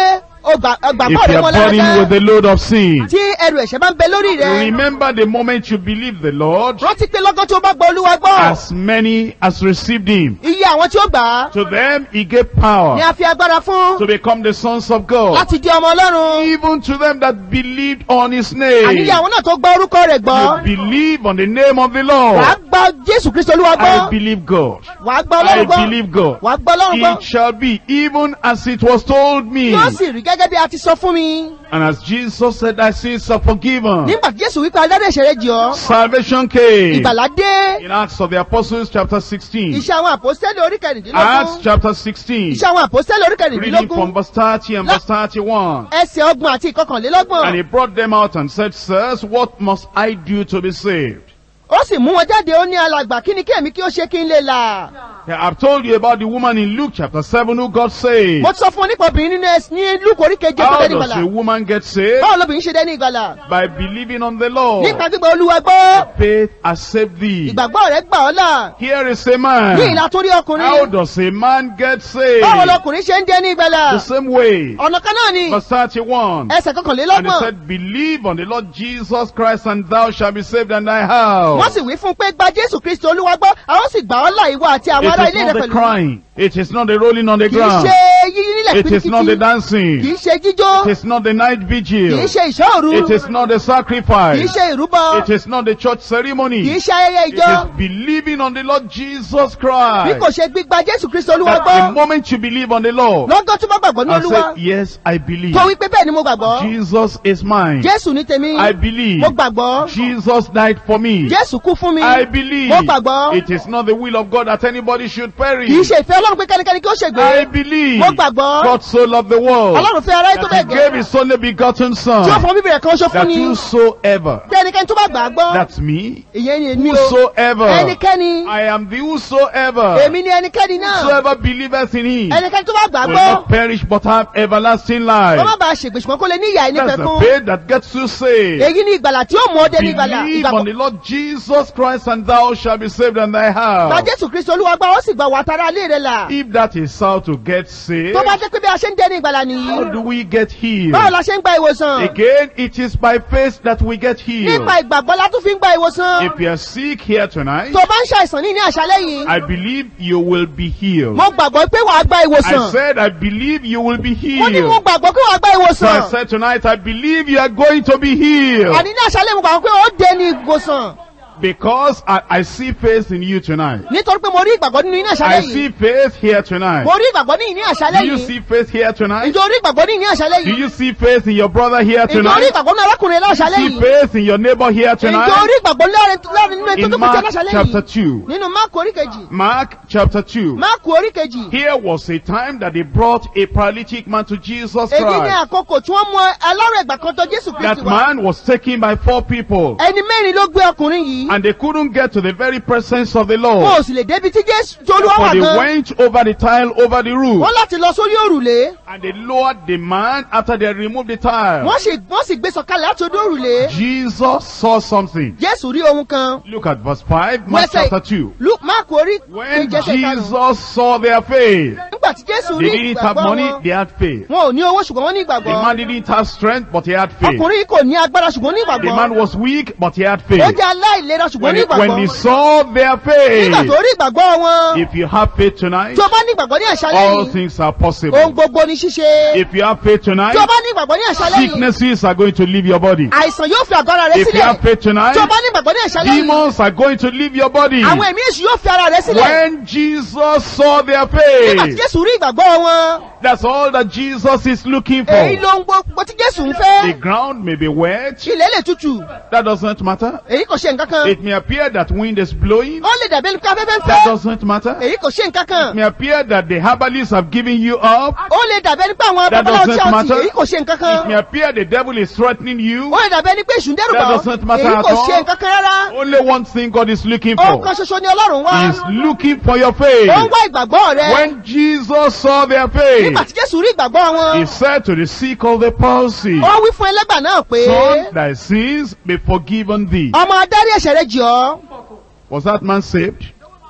o gbà- If gbàgbọ́ you rẹ are mọ́ burdened with lára. the load of sin, Tí ẹrù ẹ̀ṣẹ̀ bá ń bẹ lórí rẹ. remember the moment you believe the Lord, Rántí pé lọ́gán tí o bá gba Olúwa gbọ́. as many as received him, Iye àwọn tí ó gbà á to them he gave ni power a fi agbára fún to become the sons of God, láti di ọmọ Ọlọ́run. even to them that believed on his Àní name. iye àwọn náà tó gbọ́ orúkọ rẹ̀ gbọ́. You believe on the name of the Wàá Lord. gba Jésù Kristi Olúwa I gbọ́. believe God. Wàá gba I Ọlọ́run gbọ́. believe God. Wàá gba Ọlọ́run gbọ́. It shall be even as it was told me. Yóò sì rí gẹ́gẹ́ bí a ti sọ fún mi. And as Jesus said, thy sins are forgiven. Nígbà tí Jésù wípé adájọ́ ẹ̀ṣẹ̀ rẹ jì ọ́. Salvation came. Ìgbàlá dé. In Acts of the Apostles chapter sixteen. Iṣẹ́ àwọn àpòstélì orí Acts kẹrìndínlógún. chapter sixteen. Iṣẹ́ àwọn àpòstélì orí Reading from kẹrìndínlógún. verse thirty and verse thirty-one. Ẹsẹ̀ ọgbọ̀n àti And ìkọkànlélọ́gbọ̀n. he brought them out and said, Sirs, what must I do to be saved? Ó sì mú wọn jáde ó ní alàgbà kí ni kí èmi kí ó ṣe kí n lè là. Yeah, I've told you about the woman in Luke chapter seven who got saved. Mo ti sọ fún ọ nípa obìnrin nínú ẹs ní Lúùkù orí keje tó How dé ní does a ìgbàlà. woman get saved? Báwo lobìnrin ṣe dé ní ìgbàlà? By believing on the Lord. Nípa gbígbà Olúwa gbọ́. Faith has saved thee. Ìgbàgbọ́ rẹ̀ gbà ọ́ là. Here is a man. Ní ìlà tó rí How ọkùnrin. does a man get saved? Báwo lọkùnrin ṣe ń dé ní ìgbàlà? The same way. Ọ̀nà kan náà ni. Verse thirty-one. Ẹsẹ̀ And he kọkànlélọ́gbọ̀n. said, believe on the Lord Jesus Christ and thou shalt be saved and thy Wọ́n house. sì wí fún un pé gba Jésù Kristi Olúwa gbọ́, a ó sì gbà ọ́ là ìwọ àti àwọn ará It is ilé not rẹ the pẹ̀lú. crying. It is not the rolling on the Kì í ground. ṣe yíyí nílẹ̀ It is not the píríkítí. Kì í dancing. ṣe jíjó. It is not the night Kì í vigil. ṣe ìṣọ́òru. It is not the Kì í sacrifice. ṣe ìrúbọ. It is not the church Kì í ceremony. ṣe ayẹyẹ It ìjọ. is believing on the Lord Jesus Bí kò Christ. ṣe gbígba Jésù Kristi Olúwa That the gbọ́. moment you believe on the Lord Lọ́gán tó bá gbàgbọ́ ní and Olúwa. say, yes, I believe. Tó wí pé bẹ́ẹ̀ ni mo gbàgbọ́. Jesus is mine. Jésù ní tèmi. I believe. Mo gbàgbọ́. Jesus died for me. Jésù kú fún mi. I believe. Mo gbàgbọ́. It is not the will of God that anybody should perish. Kì í ṣe ìfẹ́ Ọlọ́run pé kẹ́nikẹ́ni kí ó I ṣègbé. believe. Mo gbàgbọ́. God so loved the world Ọlọ́run fẹ́ aráyé tó that bẹ́ẹ̀ he gave gẹ́. his only begotten Tí ó son, fún bíbí rẹ̀ kan ṣo fún that ni. whosoever, Tí ẹnikẹ́ni tó bá gbà á gbọ́. that's me, Ìyẹn ni èmi o. whosoever, Ẹnikẹ́ni. I am the whosoever, Èmi ni ẹnikẹ́ni náà. whosoever believeth in him Ẹnikẹ́ni tó bá gbà á will gbọ́. not perish but have everlasting Wọ́n má life. bàa ṣègbè ṣùgbọ́n kó lè ní ìyà That's the ìnípẹ̀kún. faith that gets you saved. Èyí ni ìgbàlà tí ó mú ọ dé ní ìgbàlà. Believe on Ìgbàgbọ́. the Lord Jesus Christ and thou shalt be saved and thy Gba house. Jésù Kristi Olúwa gbọ́, ó sì gbà wà tara ilé rẹ̀ là. If that is how to get saved, Tó bá jẹ́ pé bí a ṣe ń dé ní ìgbàlà how nìyí. do we get healed? Báwo la ṣe ń gba ìwòsàn? Again, it is by faith that we get healed. Nípa ìgbàgbọ́ la tún fi ń gba ìwòsàn. If you are sick here tonight, Tó bá ń ṣàìsàn ní ní àṣálẹ́ yìí. I believe you will be healed. Mo gbàgbọ́ pé wàá gba I ìwòsàn. said, I believe you will be Mo ní mo healed. gbàgbọ́ pé wàá gba So I ìwòsàn. said tonight, I believe you are going to be healed. Àní ní àṣálẹ́ mo gbàgbọ́ pé ó dé ní ìwòsàn. Because I, I see faith in you tonight. Nítorí pé mo rí ìgbàgbọ́ nínú ní I àṣálẹ́ see yìí. faith here tonight. Mo rí ìgbàgbọ́ ní ní àṣálẹ́ Do you yìí. see faith here tonight? Ìjọ rí ìgbàgbọ́ ní ní àṣálẹ́ Do yìí. you see faith in your brother here Ìjọ rí tonight? ìgbàgbọ́ ní arákùnrin ní àṣálẹ́ See yìí. faith in your neighbor here Ìjọ rí tonight? ìgbàgbọ́ láàrin láàrin nínú ètò In tó kù Mark jẹ́ láṣálẹ́ chapter yìí. two. Nínú Máàkù orí kejì. Mark chapter two. Máàkù orí kejì. Here was a time that they brought a paralytic man to Jesus Èyí ní Christ. àkókò tí wọ́n mú alárò ẹ̀gbà kan tó Jésù That Kristi wá. man was taken by four people, Ẹni mẹ́rin ló gbé ọkùnrin yìí. and they couldn't get to the very presence of the Wọn ò Lord. sì lè débi tí Jésù tó olúwa For wà they gan. went over the tile over the roof, Wọ́n láti lọ sórí òrùlé. and they lowered the man after they removed the tile. Wọ́n sì wọ́n sì gbé sọ̀kalẹ̀ láti orí òrùlé. Jesus saw something. Jésù rí ohun kan. Look at verse five, Mark Wẹ́sẹ̀ chapter two. Lu Máàkù orí When kejì ẹsẹ̀ ìkarùn-ún. Jesus saw their faith, Nígbà tí Jésù they rí didn't have ìgbàgbọ́ money, wọn. they had faith. Wọn ò ní owó ṣùgbọ́n wọ́n ní The ìgbàgbọ́. man didn't have strength, but he had faith. Ọkùnrin yìí kò ní agbára ṣùgbọ́n ní The man ìgbàgbọ́. was weak, but he had Ó faith. jẹ́ aláìlera ṣùgbọ́n When ní he, when he ìgbàgbọ́. saw their Nígbà faith, tó rí ìgbàgbọ́ wọn. if you have faith tonight, Tí o bá ní ìgbàgbọ́ ní àṣálẹ́ all yìí. things are Ohun possible. gbogbo ni ṣíṣe. If you have faith tonight, Tí o bá ní ìgbàgbọ́ ní àṣálẹ́ yìí. sicknesses are going to leave your body. Àìsàn yóò fi àgọ́ ara rẹ If you sílẹ̀. have faith tonight, Tí o bá ní ìgbàgbọ́ ní àṣálẹ́ yìí. demons are going to leave your body. Àwọn ẹ̀mí èṣù yóò fi ara rẹ sílẹ̀. When Jesus saw their Nígbà tí faith, Jésù rí ìgbàgbọ́ wọn. that's all that Jesus is looking Èyí for. ló ń gbogbo tí Jésù ń The fẹ́. ground may be wet, Ilẹ̀ lè tutù. that doesn't matter. Èyí kò ṣe nǹkan kan. It may appear that wind is blowing, Ó lè dàbí ẹni pé afẹ́fẹ́ ń that fẹ́. doesn't matter. Èyí kò ṣe nǹkan It kan. may appear that the herbalists have given you up, Ó lè dàbí ẹni pé àwọn That babaláwo tí doesn't a ti matter. èyí kò ṣe nǹkan it may kan. appear the devil is threatening you. Ó lè dàbí ẹni pé èṣù ń dẹ́rù That bà doesn't ọ́. matter Èyí at kò all. ṣe nǹkan kan rárá. Only one thing God is looking Ohun kan for. ṣoṣo ni Ọlọ́run wá. He is looking for your Ó ń faith. wá ìgbàgbọ́ rẹ. When Jesus saw their faith, Nígbà tí Jésù rí ìgbàgbọ́ he wọn. said to the sick of the palsy, Ó wí fún ẹlẹ́gbà náà pé. Son, thy sins be forgiven thee. Ọmọ adarí ẹ̀ṣẹ̀ rẹ jì ọ́. Was that man saved?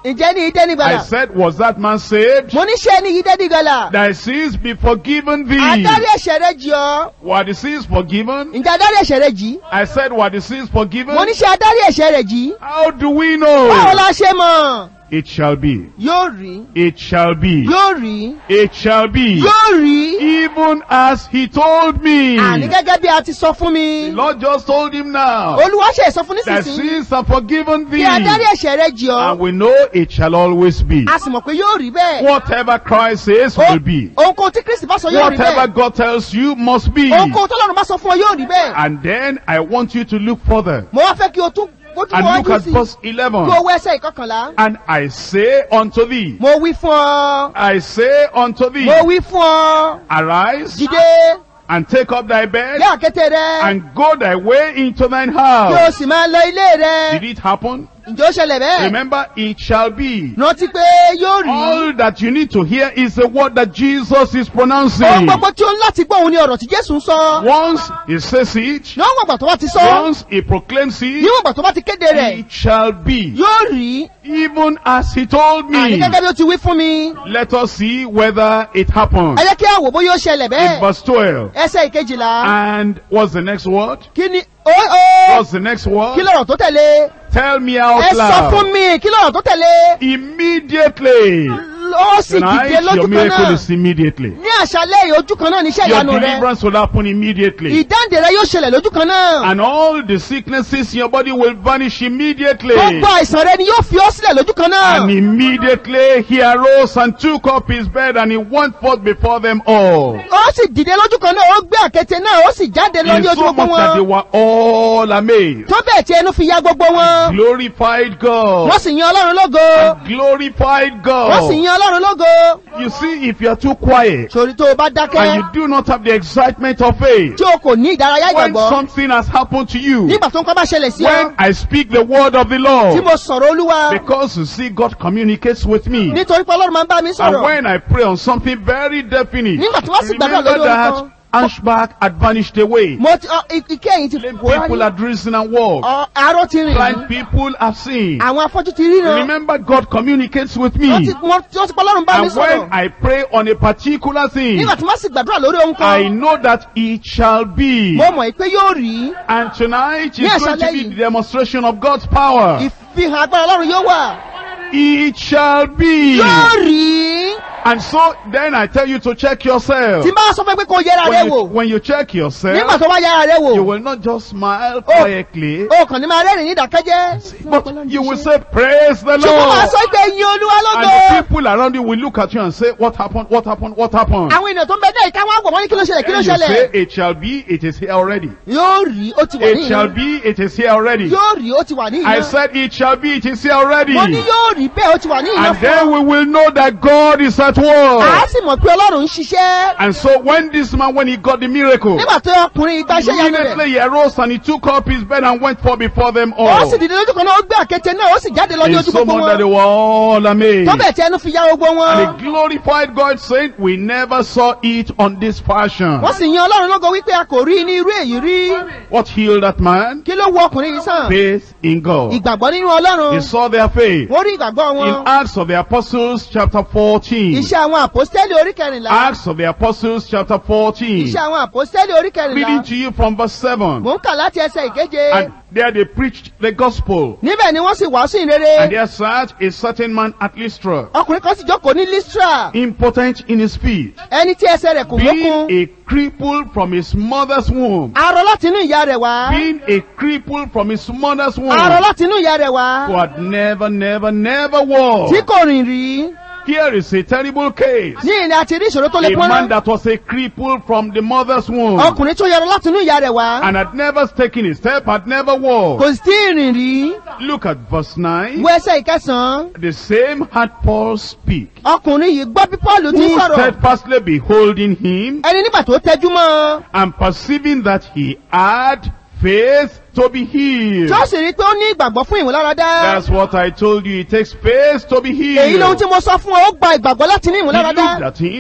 ǹjẹ́ ní ìdẹ́ I nígbàlà? said, was that man saved? Mo ní ṣé ní ìdẹ́ nígbàlà? Thy sins be forgiven thee. Adarí ẹ̀ṣẹ̀ rẹ̀ jì ọ́. Were the sins forgiven? Ǹjẹ́ adarí ẹ̀ṣẹ̀ rẹ̀ jì? I said, were the sins forgiven? Mo ní ṣé adarí ẹ̀ṣẹ̀ rẹ̀ jì? How do we Báwo know? la ṣe mọ̀? It shall be. Yóò rí. It shall be. Yóò rí. It shall be. Yóò rí. Even as he told me. Àní gẹ́gẹ́ bí a ti sọ fún mi. The Lord just told him now. Olúwa ṣe sọ fún Thy nísinsìnyí. sins are forgiven thee. Kí adarí ẹ̀ṣẹ̀ rẹ̀ jì ọ́. And we know it shall always be. A sì mọ̀ pé yóò rí bẹ́ẹ̀. Whatever Christ says will be. Ohunkóhun tí Kristi bá sọ yóò rí Whatever bẹ́ẹ̀. God tells you must be. Ohunkóhun tó lọ́run bá sọ fún ọ yóò rí bẹ́ẹ̀. And then I want you to look further. Mo wá fẹ́ kí o tún bójú And wọ́n look jú at sí. verse Kí eleven. o wọ ẹsẹ̀ ìkọkànlá. And I say unto thee. Mo wí fún ọ. I say unto thee. Mo wí fún ọ. Arise Dìde. and take up thy bed. Gbé àkéte rẹ. And go thy way into thine Kí o house. sì máa lọ ilé rẹ. Did it happen? Ǹjẹ́ ó ṣẹlẹ̀ bẹ́ẹ̀? Remember, it shall be. Rántí pé yóò rí. All that you need to hear is the word that Jesus is Ohun pronouncing. gbogbo tí ó ń láti gbọ́ òun ni ọ̀rọ̀ tí Jésù ń sọ. Once he says it, Níwọ̀n ìgbà tó bá ti sọ. once he proclaims it, Níwọ̀n ìgbà tó bá ti kéde rẹ̀. it shall be. Yóò rí. Even as he told Àní me. gẹ́gẹ́ bí ó ti wí fún mi. Let us see whether it happened. Ẹ jẹ́ kí a wò bóyá ó ṣẹlẹ̀ In bẹ́ẹ̀. verse twelve. Ẹsẹ̀ ìkejìlá. And what's the next word? Kí ni ó ó? What's the next word? Kí lọ̀rọ̀ tó tẹ̀lé? Tell me out Ẹ sọ fún loud. mi kí lọ̀rọ̀ tó tẹ̀lé? Immediately. Ó sì dìde Tonight, your lójú kan miracle náà. is immediately. Ní àṣálẹ́ yìí ojú kan náà níṣẹ́ Your ìyanu rẹ. deliverance will happen immediately. Ìdáǹdè rẹ yóò ṣẹlẹ̀ lójú kan náà. And all the sicknesses in your body will vanish immediately. Gbogbo àìsàn rẹ ni yóò fi ọ́ sílẹ̀ lójú kan And náà. immediately he arose and took up his bed and he went forth before them all. Ó sì dìde lójú kan náà, ó gbé àkéte náà, ó sì jáde lọ ní ojú So gbogbo much that they wọn. were all amazed. Tó bẹ́ẹ̀ tí ẹnu fi ya gbogbo wọn. Glorified God. Wọ́n sì yan Ọlọ́run lógo. Glorified Wọ́n sì God. yan Ọlọ́run lógo. You see, if you are too quiet Sori tó o bá and dákẹ́, you do not have the excitement of faith, tí o kò ní ìdárayá when ìgbàgbọ́, something has happened to you, nígbà tó ń kọ́ bá ṣẹlẹ̀ sí when ọ, I speak the word of the tí Lord, mo sọ̀rọ̀ Olúwa, because you see, God communicates with me. nítorí pé Ọlọ́run máa ń bá mi And sọ̀rọ̀. when I pray on something very definite, Nígbà tí wọ́n sì gbàdúrà remember lórí ohun that kan, hunchback had vanished away. mo ti ọ, i- ike ẹ̀yìn ti Lame pòórá people ní. had risen and walked. Ọ, arọ ti rìn. Blind people have seen. Àwọn afọ́jú ti ríran. Remember, God communicates with Wọ́n me. ti wọ́n ti wọ́n ti pé Ọlọ́run bá mi And when sọ̀rọ̀. I pray on a particular thing, Nígbà tí wọ́n sì gbàdúrà lórí ohun I kan, know that it shall be. mo mọ̀ pé yóò rí. And tonight is Yes, going to be Alayi. the demonstration of God's power. Ìfihàn agbára Ọlọ́run yóò wà. It shall be. Yóò rí. And so then I tell you to check yourself. Tí n bá sọ fún ẹ pé kò yẹra rẹ When you, wò. when you check Nígbà yourself, tó bá yẹra rẹ you wò. will not just smile quietly, O kàn ní máa rẹ́rìn ní ìdákẹ́jẹ́. but you will say, praise the Ṣùgbọ́n máa Lord. sọ pé yin Olúwa And the lógo. people around you will look at you and say, what happened, what happened, what happened? Àwọn ènìyàn tó ń bẹ náà ìka wọn àgbọ̀ wọ́n ní kí ló ṣẹlẹ̀ kí ló And you ṣẹlẹ̀. say, it shall be, it is here already. Yóò rí ó ti wà ní It shall ìyẹn. be, it is here already. Yóò rí ó ti wà ní I ìyẹn. said, it shall be, it is here already. Mo ní yóò rí bẹ́ẹ̀ ó ti wà ní ìyẹn And fún then ọ. we will know that God is at À á work. sì mọ̀ pé Ọlọ́run ń ṣiṣẹ́. And so when this man, when he got the miracle, Nígbà tó ọkùnrin igba iṣẹ́ yanu rẹ̀. immediately he arose and he took up his bed and went forth before them Ó all. sì dìde lójú kan náà, ó gbé àkéte náà, ó sì jáde lọ ní And ojú so gbogbo much that they wọn. were all amazed. Tó bẹ̀ tí ẹnu fi ya gbogbo And wọn. he glorified God, saying, we never saw it on this fashion. Wọ́n sì yan Ọlọ́run lógo wípé a kò rí ní irú èyí rí. What healed that man? Kí ló wo ọkùnrin yìí sàn? Faith in God. Ìgbàgbọ́ nínú He Ọlọ́run. saw their faith. Wọ́n rí ìgbàgbọ́ In wọn. Acts of the Apostles chapter fourteen. Iṣẹ́ àwọn àpọ́stẹ́lì orí kẹrìnlá. Acts of the Apostles chapter fourteen. Iṣẹ́ àwọn àpọ́stẹ́lì orí Reading kẹrìnlá. to you from verse seven. Mò ń kà láti ẹsẹ̀ ìkeje. And there they preached the gospel. Níbẹ̀ ni wọ́n sì wàásù And ìrere. there sat a certain man at Lystra, Ọkùnrin kan sì jókòó ní Lystra. impotent in his speech, Ẹni tí ẹsẹ̀ rẹ̀ kò being mókun. a cripple from his mother's womb. Arọ láti inú ìyá rẹ̀ wá. Being a cripple from his mother's womb. Arọ láti inú ìyá rẹ̀ wá. Who had never, never, never walked. Tí kò rìn rí. Here is a terrible case. Ní ìrìn àti rí ìṣòro tó lè A man pọ́nrán. that was a cripple from the mother's womb Ọkùnrin tó yọrọ láti inú ìyá rẹ̀ wá. and had never taken a step, had never walked. Kò sí ìrìn rí. Look at verse nine. Wo ẹsẹ̀ ìkẹsàn-án. The same had Paul speak, Ọkùnrin yìí gbọ́ bí Pọ́ọ̀lù ti who sọ̀rọ̀. steadfastly beholding him Ẹni nígbà tó tẹjú mọ́ ọ. and perceiving that he had faith to be healed. Tí ó sì rí i pé ó ní ìgbàgbọ́ fún ìmúláradá. That's what I told you. It takes faith to be Èyí lohun healed. tí mo sọ fún ọ, ó gba ìgbàgbọ́ láti ní He ìmúláradá. looked at him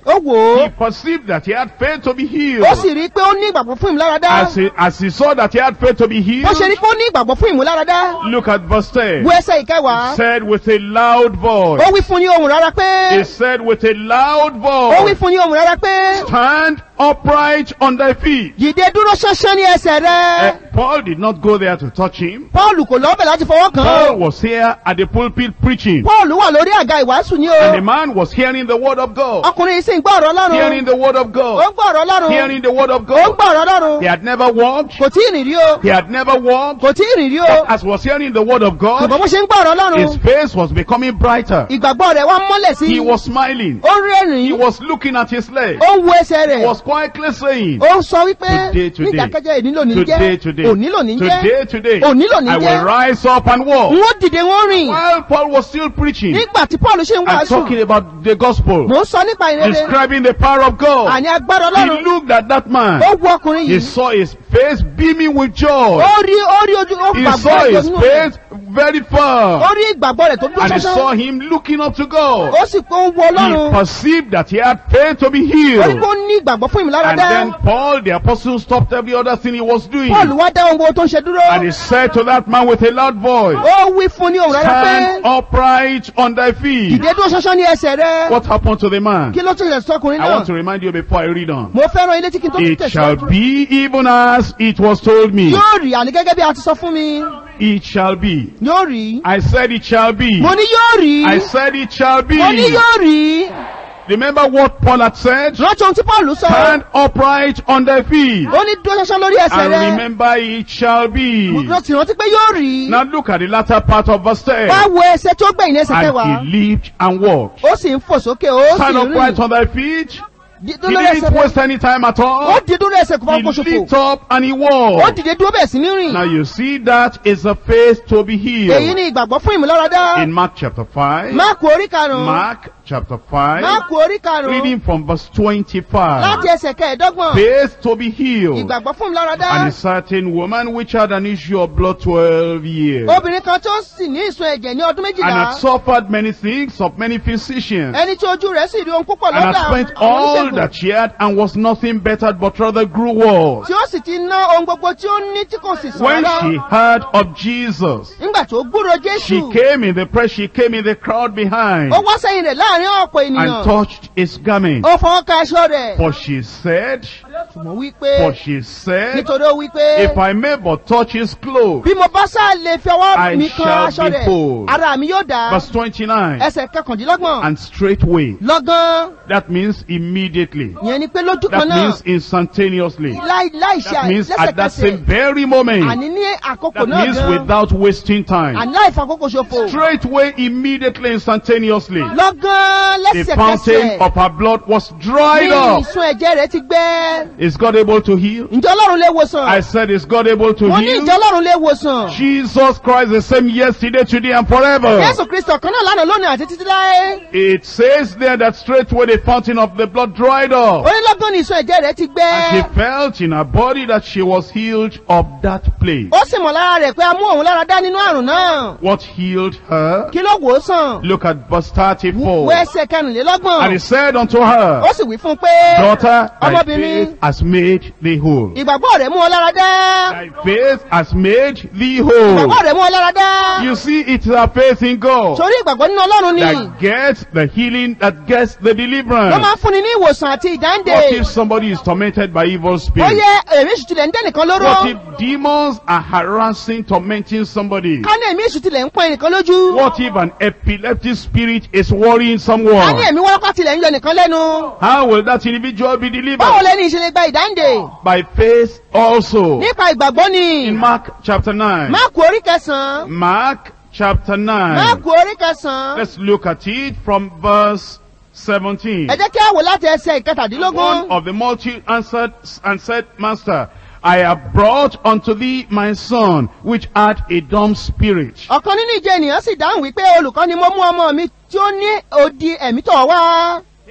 Ó wò He ó. perceived that he had faith to be healed. Ó sì rí i pé ó ní ìgbàgbọ́ fún ìmúláradá. As he, as he saw that he had faith to be healed, Bó ṣe rí i pé ó ní ìgbàgbọ́ fún ìmúláradá. look at verse ten. Wo ẹsẹ̀ He ìkẹwàá. said with a loud voice, Ó wí fún ní ohùn rárá pé. he said with a loud Ó wí voice, fún ní ohùn rárá pé. stand upright on thy feet. Dìde dúró ṣánṣán ní ẹsẹ̀ rẹ. Uh, Paul did not go there to touch him. Pọ́ọ̀lù kò lọ́bẹ̀ láti fọwọ́ kàn Paul án. was here at the pulpit preaching. Pọ́ọ̀lù wà lórí àga ìwàásù ní And the o. man was hearing the word of God. Ọkùnrin yìí sì ń gbọ́ ọ̀rọ̀ Hearing Ọlọ́run. the word of Ó ń God. gbọ́ ọ̀rọ̀ Ọlọ́run. Hearing the word of Ó ń God. gbọ́ ọ̀rọ̀ Ọlọ́run. He had never walked. Kò tí ì rìn rí o. He had never walked. Kò tí ì rìn rí o. As was hearing the word of Ṣùgbọ́n God, bó ṣe ń gbọ́ ọ̀rọ̀ his Ọlọ́run. face was becoming brighter. Ìgbàgbọ́ rẹ̀ wá mọ́lẹ̀ sí. He was smiling. Ó ń He rẹ́rìn-ín. was looking at his leg. Ó ń wo ẹsẹ̀ He rẹ̀. was quietly saying, Ó ń sọ wípé Today, today. nídàkẹ́jẹ́ ìnílò ní today, jẹ́. today, Ònílò ní jẹ́. today, today, Ònílò ní I will jẹ́. rise up and walk. N ó dìde wọ́n rìn. While Paul was still preaching Nígbà tí Pọ́ọ̀lù ṣe ń and wàásù. talking about the gospel, Mò ń sọ nípa ìrere. describing the power of God, Àní agbára he Ọlọ́run. looked at that man. Ó wo ọkùnrin He yìí. saw his face beaming with joy. Ó rí ó rí ojú ó He gbàgbọ́ saw ẹ̀jọ̀ his nínú rẹ̀. face very firm. Ó rí ìgbàgbọ́ rẹ̀ tó dúró And he ṣánṣán. saw him looking up to God. Ó sì kó ń wo He Ọlọ́run. perceived that he had faith to be Ó ní healed. kó ní ìgbàgbọ́ fún And ìmúláradá. then Paul, the apostle, stopped every other thing he was doing. Pọ́ọ̀lù wá dá ohun gbogbo tó ń ṣe dúró. And he said to that man with a loud voice, Ó wí fún ní òun rárá stand pé upright on thy feet. dìde dúró ṣánṣán ní ẹsẹ̀ rẹ. What happened to the man? Kí ló tún lè sọkùnrin I want to náà? remind you before I read on. Mo fẹ́ràn ilé tí kí n tó tún It shall tẹ̀síwájú. be even as it was told me. Yóò rí àní gẹ́gẹ́ bí a ti sọ fún mi. It shall be. Yóò rí. I said it shall be. Mo ní yóò rí. I said it shall be. Mo ní yóò rí. Remember what Paul had said? Rántí ohun tí Pọ́ọ̀lù sọ. Stand upright on thy feet. Ó ní dúró ṣánṣán lórí ẹsẹ̀ And rẹ. remember it shall be. Rántí rántí pé yóò rí. Now look at the latter part of verse ten. Wá wo ẹsẹ̀ tó gbẹ̀yìn ní ẹsẹ̀ And kẹwàá. he lived and walked. Ó sì ń fò sókè, ó sì Stand ń upright rìn. on thy feet. Dídú He lórí ẹsẹ̀ didn't rẹ̀. waste any time at Ó all. dídú lórí ẹsẹ̀ kò He fọ́ kó leaped ṣòfò. up and he Ó walked. dìde dúró bẹ̀rẹ̀ sí ní rìn. Now you see that is a faith to be Èyí healed. ni ìgbàgbọ́ fún ìmúláradá. In Mark chapter five. Máàkù orí karùn-ún. Mark chapter five. Máàkù orí karùn-ún. Reading from verse twenty-five. Láti ẹsẹ̀ kẹẹ̀ẹ́dọ́gbọ̀n. Faith to be healed. Ìgbàgbọ́ fún ìmúláradá. And a certain woman which had an issue of blood twelve years. Obìnrin kan tó sì ní ìsun ẹ̀jẹ̀ ní ọdún And méjìlá. had suffered many things of many physicians. Ẹni tí ojú rẹ̀ sì rí ohun púpọ̀ And had lọ́dọ̀ spent àwọn all oníṣègùn. that she had and was nothing bettered but rather grew worse. Tí ó sì ti ná ohun gbogbo tí ó ní tí kò sì When sọ̀rọ̀. she heard of Jesus, Nígbà tó gbúrò she Jésù. came in the press, she came in the crowd behind Ó wá sẹ́yìn rẹ̀ láàrin ọ̀pọ̀ and ènìyàn. touched his garment. Ó fọwọ́ ka aṣọ rẹ̀. For she said, Ṣùgbọ́n wípé. for she said, Nítorí ó wípé. if I may but touch his clothes. Bí mo bá sáà lè fi I ọwọ́ mi kan shall aṣọ be rẹ̀. whole. Ara mi yóò dá. Verse twenty-nine. Ẹsẹ̀ kọkàndínlọ́gbọ̀n. And straightway. Lọ́gán. That means immediately. Ìyẹn ni pé lójú That kan náà. means instantaneously. Láì láì ṣe That means at that same lẹ́sẹ̀kẹsẹ̀. very moment. Àní ní àkókò That náà means gan. without wasting time. Àní láì fàkókò ṣòfò. Straightway, immediately, instantaneously. Lọ́gán The fountain lẹ́sẹ̀kẹsẹ̀. of her blood was dried Ní up. ìsun ẹ̀jẹ̀ rẹ̀ ti gbẹ. Is God able to heal? Ǹjẹ́ Ọlọ́run lè wòsàn? I said, is God able to Mo ní heal? ìjọ Ọlọ́run lè wòsàn. Jesus Christ the same yesterday, today, and forever. Jésù Kristo kan náà lánàá lónìí àti títí láé. It says there that straightway the fountain of the blood dried Ó up. ní lọ́gán ní ìsun ẹ̀jẹ̀ rẹ̀ ti gbẹ. And she felt in her body that she was healed of that plague. Ó sì mọ̀ lára rẹ̀ pé a mú òun lára dá nínú àrùn náà. What healed her? Kí ló wò ó sàn? Look at verse thirty-four. Wo ẹsẹ̀ kẹrìnlélọ́gbọ̀n. And he said unto her, Ó sì wí fún un pé. daughter, thy Ọmọbìnrin. faith has made thee whole. Ìgbàgbọ́ rẹ̀ mú ọ lára dá. Thy faith has made thee whole. Ìgbàgbọ́ rẹ̀ mú ọ lára dá. You see, it's our faith in God Torí ìgbàgbọ́ nínú Ọlọ́run ni. that gets the healing, that gets the Ló deliverance. máa ń fúnni ní ìwòsàn àti ìdáǹdè. What if somebody is tormented by evil Ó spirits? yẹ èmi èṣù tilẹ̀ ń dẹ́ nìkan lóró. What if demons are harassing, tormenting somebody? Ká ní èmi èṣù tilẹ̀ ń pọ́n ẹnìkan lójú. What if an epileptic spirit is worrying Ká ní someone? èmi wọ́lọ́pàá tilẹ̀ ń yọ nìkan lẹ́nu. How will that individual be Báwo delivered? lẹ́ni ìṣẹ̀lẹ̀ gba ìdáǹdè? By faith also. Nípa ìgbàgbọ́ ni. In Mark chapter nine. Máàkù orí kẹsàn-án. Mark chapter nine. Máàkù orí kẹsàn-án. Let's look at it from verse seventeen. Ẹ jẹ́ kí á wò láti ẹsẹ̀ ìkẹtàdínlógún. One of the multitude answered and said, Master, I have brought unto thee my son, which had a dumb spirit. Ọ̀kan nínú ìjọ ènìyàn sì dáhùn wípé olùkọ́ ni mo mú ọmọ mi tí ó ní odi ẹ̀mí tọ̀ wá.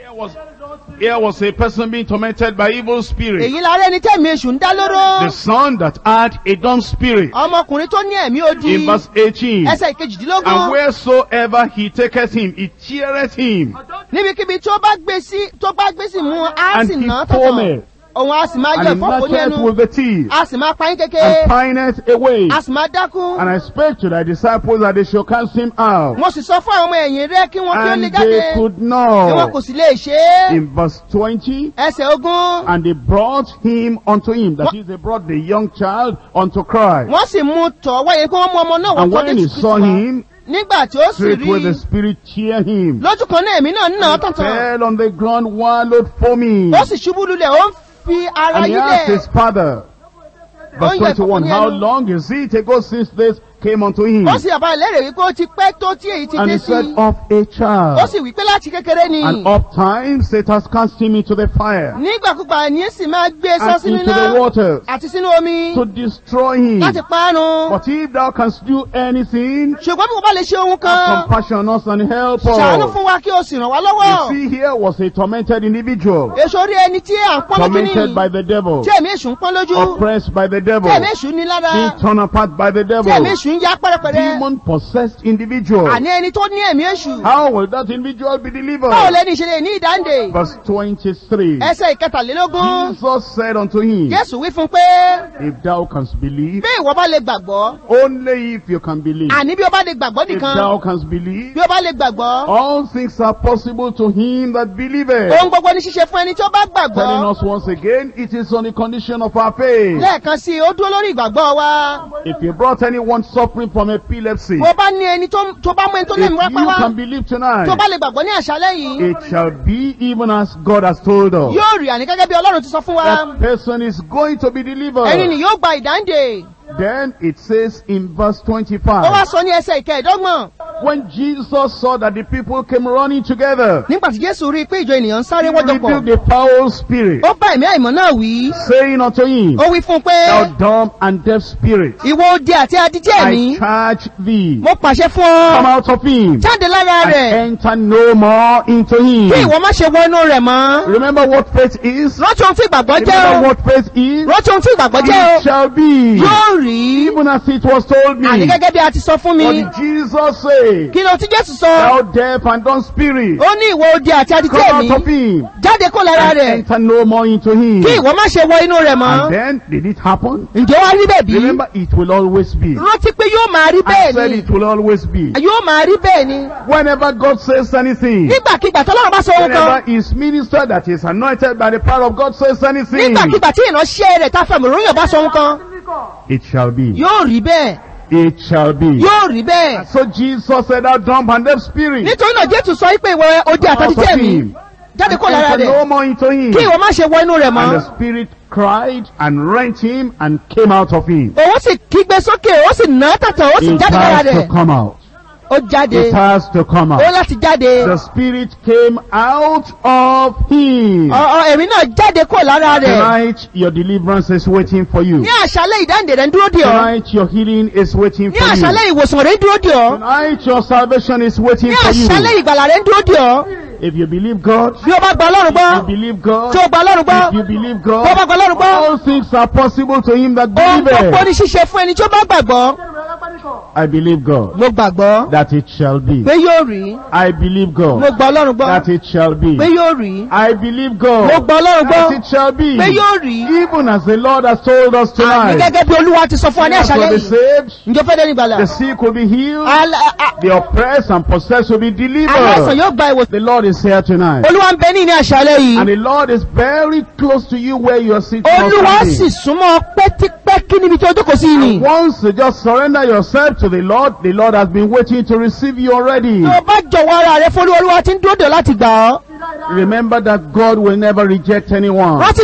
Here was, here was a person being tormented by evil spirit. èyí la rẹ́ ni tẹ̀mí èṣù ń dá lóró. The son that had a dumb spirit. ọmọkùnrin tó ní ẹ̀mí odi. In verse eighteen. ẹsẹ̀ ìkejìdínlógún. And wheresoever he taketh him, he teareth him. níbikíbi tó bá gbé sí tó bá gbé sí mú á And sì he ná foameth. tọ̀tọ̀. òun á sì máa And yọ he ìfọ́pọ̀ ní gnasheth ẹnu. with the teeth. a sì máa pa yín And kékeré. pineth away. a sì máa dákú. And I spake to thy disciples that they should cast him out. mo sì sọ fún àwọn ọmọ ẹ̀yìn rẹ̀ kí wọ́n kí ó And lè they jáde. could ni wọn not. kò sì lè ṣe é. In verse twenty. ẹsẹ̀ ogún. And they brought him unto him. That is, they brought the young child unto Christ. wọ́n sì mú tọ̀ wáyé kí wọ́n mú ọmọ náà wọ́n And kọ́ when he Jésù saw Kristi wá. him, nígbà tí ó sì straightway the rí spirit cheer him. lójú kan náà èmi náà ń nà án He tọ̀tọ̀. fell on the ground, wallowed foaming. ó sì ṣubú lulẹ̀ ó ń fi ara And he asked yílẹ̀. his father, verse Ó ń yọ twenty-one, ìfọ̀kànlẹ̀ how ẹnu. long is it ago since this came unto him? ó sì àbá ìlérè wípé ó ti pẹ́ tó tí èyí ti And dé he sí said, i. of a ó child. sì wípé láti kékeré ni. And oft times it has cast him into the fire, nígbàkúgbà ni sì máa gbé sọ and sínú into the iná waters, àti sínú omi to destroy him. láti parun. But if thou canst do anything, ṣùgbọ́n bí mo bá lè ṣe ohun have kan compassion on us and help ṣàánú us. fún wa kí o sì ràn wá You lọ́wọ́. see, here was a tormented individual, èso orí ẹni tí à ń pọ́n lójú tormented ní by the devil, tí èmi èṣù ń pọ́n lójú oppressed by the devil, tí èmi èṣù ní lára being torn apart by the tí èmi devil, èṣù ń yá pẹ́rẹpẹ́rẹ. demon-possessed individual. àní ẹni tó ní ẹ̀mí èṣù. How will that individual be delivered? báwo lẹni ìṣẹ̀lẹ̀ ní ìdáǹdè. Verse twenty-three. ẹsẹ̀ ìkẹtàlélógún. Jesus said unto him, Jésù wí fún pé if thou canst believe, bí ìwọ bá lè gbàgbọ́. only if you can believe, àní bí o bá lè gbàgbọ́ if nìkan. thou canst believe, bí o bá lè gbàgbọ́. all things are possible to him that believeth. ohun gbogbo ní ṣíṣe fún ẹni tí ó bá Telling gbàgbọ́. us once again, it is on the condition of our faith. lẹ́ẹ̀kan sí i ó dúró lórí ìgbàgbọ́ wa. If you brought anyone suffering from epilepsy, bó bá ní ẹni tó tó bá mú ẹni tó if lè mú rápá you wá. can believe tonight, tó bá lè gbàgbọ́ ní àṣálẹ́ yìí. it shall be even as God has told us. yóò rí àní gẹ́gẹ́ bí Ọlọ́run ti sọ fún wa. That person is going to be ẹni delivered. ni yóò gba ìdáǹdè. Then it says in verse ó wá twenty-five, sọ ní ẹsẹ̀ ìkẹẹ̀dọ́gbọ̀n. when Jesus saw that the people came running together, nígbà tí Jésù rí i pé ìjọ ènìyàn ń he sáré wọ́jọpọ̀. rebuked the foul spirit, ó bá ẹ̀mí àìmọ̀ náà wí. saying unto him, ó wí fún un pé thou dumb and deaf spirit, ìwọ odi àti adití I ẹ̀mí. charge thee, mo pàṣẹ fún come ọ. out of him, jáde lára and rẹ̀. enter no more into him. kí ìwọ má ṣe wọ inú rẹ̀ mọ́. Remember what faith is? rántí ohun tí ìgbàgbọ́ jẹ́ Remember o. what faith is? rántí ohun tí ìgbàgbọ́ jẹ́ It o. shall be, yóò rí. even as it was told me. àní gẹ́gẹ́ bí a ti sọ fún What mi. did Jesus say? kí ló ti Jésù sọ. Thou deaf and dumb spirit, ó ní ìwọ odi àti adití come ẹ̀mí. out of him, jáde kó lára and rẹ̀. enter no more into him. kí ìwọ má ṣe wọ inú rẹ̀ And mọ́. then, did it happen? ǹjẹ́ wá rí bẹ́ẹ̀ bí? Remember, it will always be. rántí pé yóò máa rí I bẹ́ẹ̀ said ni. it will always be. yóò máa rí bẹ́ẹ̀ ni. Whenever God says anything, nígbàkigbà tọ́lọ́run bá sọ ohun whenever kan. his minister that is anointed by the power of God says anything, nígbàkigbà tí ìránṣẹ́ rẹ̀ ta fẹ̀mù ròyìn bá sọ ohun kan. it shall be. yóò rí bẹ́ẹ̀. It shall be. yóò rí bẹ́ẹ̀. So Jesus said, thou dumb and deaf spirit, nítorí náà Jésù sọ pé ìwọ odi come out àtàdítí of ẹ̀mí. him, jáde kó lára enter rẹ̀. no more into him. kí ìwọ má ṣe wọ inú rẹ̀ And the mọ́. spirit cried and rent him and came out of him. òun sì kígbe sókè ó sì ná tàtà ó sì It jáde lára has to rẹ̀. come out. ó jáde. It has to come ó out. láti jáde. The spirit came out of him. ọ̀ọ́ ẹ̀mí náà jáde kó lára rẹ̀. Tonight, your deliverance is waiting for you. ní àṣálẹ́ ìdáǹdè rẹ̀ ń dúró dè ọ́. Tonight, your healing is waiting ní for you. àṣálẹ́ ìwòsàn rẹ̀ ń dúró dè ọ́. Tonight, your salvation is waiting ní for àṣálẹ́ you. ìgbàlà rẹ̀ ń dúró dè ọ́. If you believe God, bí o bá gba Ọlọ́run if gbọ́. you believe God, tí o gba Ọlọ́run gbọ́. if you believe bí o bá God, gba Ọlọ́run gbọ́. all things are possible to him that ohun gbogbo believeth. ní ṣíṣe fún ẹni tí ó bá gbàgbọ́. I believe God mo gbàgbọ́ that it shall be. pé yóò rí. I believe mo God gba Ọlọ́run gbọ́ that it shall be. pé yóò rí. I believe mo God gba Ọlọ́run that gbọ́ it shall be. pé yóò rí. Even as the Lord has told us àní tonight. gẹ́gẹ́ bí Olúwa ti sọ fún wa ní Sinners will àṣálẹ́ be yìí. saved, ǹjẹ́ o fẹ́ dẹ́ni gbàlà? the sick will be healed, Al- a- a- the oppressed and possessed will be aláìsàn delivered. yóò gba ìwòsàn. The Lord is here tonight. Olúwa ń bẹ ní ní àṣálẹ́ yìí. And the Lord is very close to you where you are sitting. or Olúwa sì standing. súnmọ́ pẹ́kípẹ́kí níbi tí o jókòó sí ni. Once you just surrender yourself to the Lord, the Lord has been waiting to receive you already. tí o bá jọ̀wọ́ ara rẹ fún Olúwa tí ń dúró dè ọ́ láti gbà ọ́. Remember that God will never reject anyone. rántí pé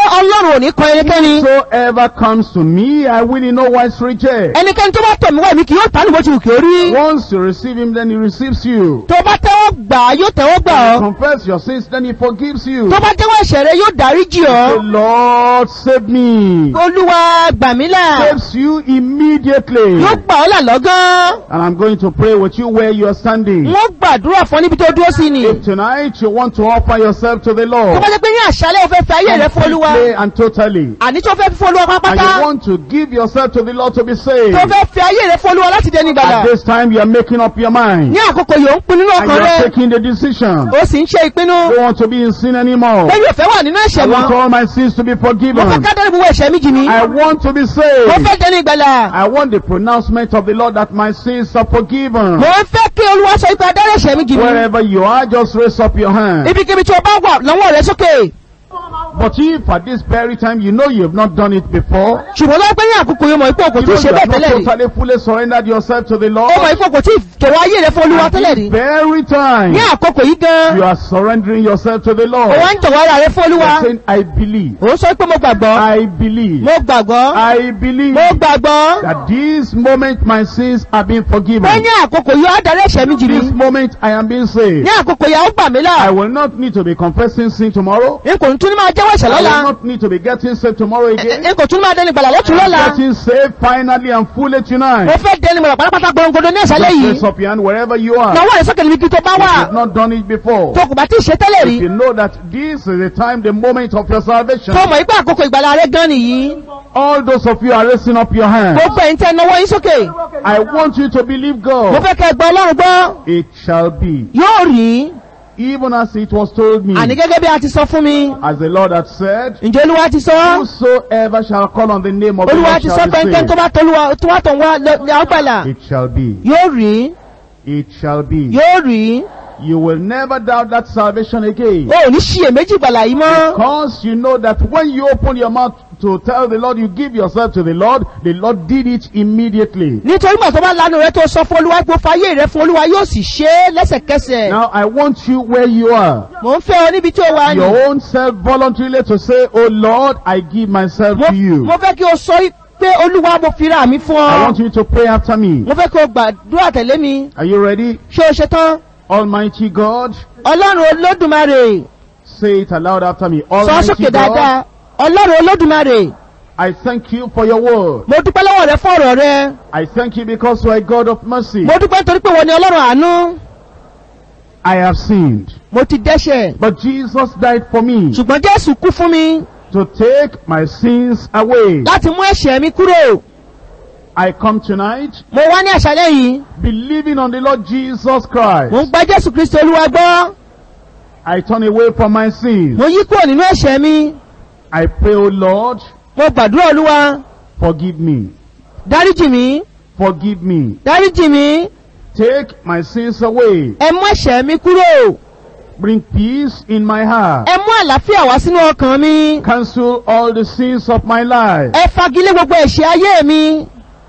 Ọlọ́run ò ní kọ ẹnikẹ́ni. Whosoever comes to me, I will in no wise reject. Ẹnikẹ́ni tó bá tọ̀ mí wá èmi kì yóò tánù bó ti wù kí ó rí. Once you receive him, then he receives you. Tó bá tẹ́wọ́ gbà á yóò tẹ́wọ́ gbà When you ọ́. confess your sins, then he forgives you. Tó bá jẹ́wọ́ ẹ̀ṣẹ̀ rẹ yóò dáríjì The ọ́. Lord save me. Olúwa gbà mí là. Saves you immediately. Yóò gbà ọ́ là lọ́gán. And I'm going to pray with you where you are standing. Wọ́n gbàdúrà fún ọ níbi tó dúró sí ni. If tonight you want to offer yourself to the Tó Lord, bá jẹ́ pé ní àṣálẹ́ o fẹ́ fi ayé rẹ fún Olúwa. completely and totally, Àní tó fẹ́ fi fún Olúwa and pápátá. you want to give yourself to the Lord to be saved, Tó fẹ́ fi ayé rẹ fún Olúwa láti dẹni ìgbàlà. at this time you are making up your mind, Ní àkókò yóò ń pinnu and you ọkàn are rẹ. taking the decision. Ó sì ń ṣe ìpinnu. You don't want to be in sin anymore. Pé yóò fẹ́ wà nínú I ẹ̀ṣẹ̀ want mọ́. all my sins to be Mo fẹ́ forgiven. ká dárí gbogbo ẹ̀ṣẹ̀ mi jì mí. I want to be Mo saved. fẹ́ dẹni ìgbàlà. I want the pronouncement of the Lord that my sins are forgiven. Mo ń fẹ́ kí Olúwa sọ pé adárí ẹ̀ṣẹ̀ mi jì mí. Wherever you are, just raise up your hand. Ibikíbi tí o bá wà lọ́wọ́ rẹ sókè. But if at this very time you know you have not done it before, Ṣùgbọ́n lọ́pẹ́ ní àkókò yóò mọ̀ ipò òkò you tí know ì ṣe you bẹ́ẹ̀ have tẹ́lẹ̀ not rí. totally fully surrendered yourself to the Ó mọ̀ Lord, ipò òkò tí ì jọ̀wọ́ ayé rẹ fún Olúwa at tẹ́lẹ̀ rí. this very time Ní àkókò yìí gan. you are surrendering yourself to the Ó Lord. wá ń jọ̀wọ́ ara rẹ fún You Olúwa. are saying, I believe, Ó sọ pé mo gbàgbọ́. I believe, Mo gbàgbọ́. I believe Mo gbàgbọ́. that this moment my sins are being Pé forgiven. ní àkókò yóò adárí ẹ̀ṣẹ̀ mi jì mí. This moment I am being saved. Ní àkókò yà ó gbà mí là. I will not need to be confessing sin tomorrow. N kò tún ní máa jẹ́wọ́ ẹ̀ṣẹ̀ I will lọ́la. not need to be getting saved tomorrow again. N kò tún ní máa dẹni ìgbàlà lọ́tún I'm lọ́la. getting saved finally and fully Mo tonight. fẹ́ dẹni ìgbàlà pátápátá gbọ̀ngbọ̀dọ̀ ní àṣálẹ́ Just yìí. raise up your hand wherever you are. Lọ́wọ́ rẹ̀ sókè níbi kí tó bá If wà. you've not done it before, Tó kò bá tí ì ṣe tẹ́lẹ̀ rí. if you know that this is the time, the moment of your salvation, Tó mọ̀ ipá àkókò ìgbàlà rẹ gan nìyí. all those of you are raising up your hands. Gbogbo ẹ̀yin tẹ́ náwó yín sókè. I want you to believe Mo God. fẹ́ kẹ́ gbọ́ Ọlọ́run gbọ́. It shall be, Yóò rí. even as it was told me, Àní gẹ́gẹ́ bí a ti sọ fún mi. as the Lord had said, Ǹjẹ́ Olúwa ti sọ? whosoever shall call on the name of the Olúwa Lord ti sọ shall pé be ẹnikẹ́ni tó saved. bá tolúwa tó wá tọ̀ wá ní àgbàlà. It shall be, Yóò rí. it shall be. Yóò rí. You will never doubt that salvation again. O ò ní ṣiyèméjì ìgbàlà yìí mọ́. Because you know that when you open your mouth to tell the Lord, you give yourself to the Lord, the Lord did it immediately. Nítorí mọ̀ tó bá lanu rẹ tó sọ fún Olúwa pé o fayé rẹ fún Olúwa yóò sì ṣe é lẹ́sẹ̀kẹsẹ̀. Now I want you where you are, Mò ń fẹ́ ọ níbi tí o wà ní. your own self voluntarily to say, oh Lord, I give myself Mo to you. mo fẹ́ kí o sọ pé Olúwa mo fira mi fún I ọ. want you to pray after me. Mo fẹ́ kí o gbàdúrà tẹ̀lé mi. Are you ready? Ṣé o ṣe tán? Almighty God, Ọlọ́run Olódùmarè. say it aloud after me. Sọ Almighty sókè dáadáa. God, Ọlọ́run Olódùmarè. I thank you for your word. Mo dúpẹ́ lọ́wọ́ rẹ fún ọ̀rọ̀ rẹ. I thank you because you are a God of mercy. Mo dúpẹ́ nítorí pé wọ́n ní Ọlọ́run àánú. I have sinned, Mo ti dẹ́ṣẹ̀. but Jesus died for me Ṣùgbọ́n Jésù kú fún mi to take my sins away. láti mú ẹ̀ṣẹ̀ mi kúrò. I come tonight Mo wá ní àṣálẹ́ yìí. believing on the Lord Jesus Mo Christ. ń gba Jésù Kristi Olúwa gbọ́. I turn away from my sins. Mo yí kúrò nínú ẹ̀ṣẹ̀ mi. I pray, O Lord, Mo gbàdúrà Olúwa. forgive me. Dáríjì mí. Forgive me. Dáríjì mí. Take my sins away. Ẹ mú ẹ̀ṣẹ̀ mi kúrò. Bring peace in my heart. Ẹ mú àlàáfíà wá sínú ọkàn mi. Cancel all the sins of my life. Ẹ fagilé gbogbo ẹ̀ṣẹ̀ ayé mi.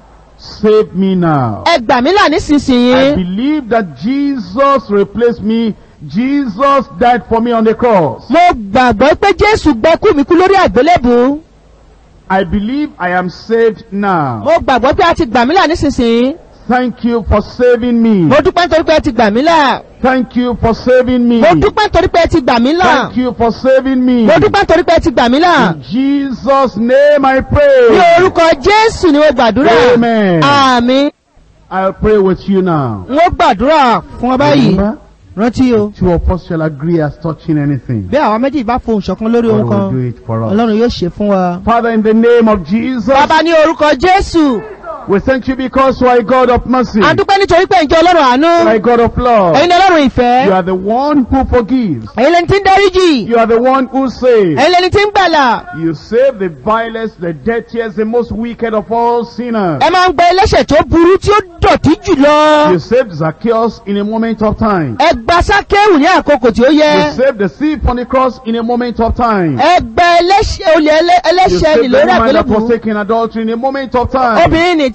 Save me now. Ẹ gbà mí là I nísinsìnyí. believe that Jesus replaced me. Jesus died for me on the cross. Mo gbàgbọ́ pé Jésù gbẹ́kú mi kú lórí àgbélébùú. I believe I am saved now. Mo gbàgbọ́ pé a ti gbà mí là nísinsìnyí. Thank you for saving me. Mo dúpẹ́ nítorí pé ẹ ti gbà mí là. Thank you for saving me. Mo dúpẹ́ nítorí pé ẹ ti gbà mí là. Thank you for saving me. Mo dúpẹ́ nítorí pé ẹ ti gbà mí là. In Jesus' name I Ní pray. orúkọ Jésù ni mo gbàdúrà. Amen. Àmín. I'll pray with you now. Wọ́n gbàdúrà fún ọ báyìí. Remember, Rántí o. two of us shall agree as touching anything. Bí àwọn méjì bá fohùn ṣọ̀kan lórí ohun God will kan, do it for us. Ọlọ́run yóò ṣe fún wa. Father, in the name of Jesus, Bàbá ní orúkọ Jésù. we thank you because you are a God of mercy. A dúpẹ́ nítorí pé ǹjẹ́ Ọlọ́run àánú. You are a God of love. Ẹ̀yin ni Ọlọ́run You ìfẹ́. are the one who forgives. Ẹ̀yin lẹni tí ń dáríjì. You are the one who saves. Ẹ̀yin lẹni tí ń gbàlà. You save the vilest, the dirtiest, the most wicked of all sinners. Ẹ máa ń gba ẹlẹ́ṣẹ̀ tó burú tí ó dọ̀tí jùlọ. You saved Zacchaeus in a moment of time. Ẹ gba Sákéwù ní àkókò tí ó You yẹ. saved the thief on the cross in a moment of time. Ẹ gba ẹlẹ́ṣẹ̀ olè ẹlẹ́- You ẹlẹ́ṣẹ̀ nì saved the lórí woman that was àgbélébùú. taken adultery in a moment of time. Obìnrin nì tí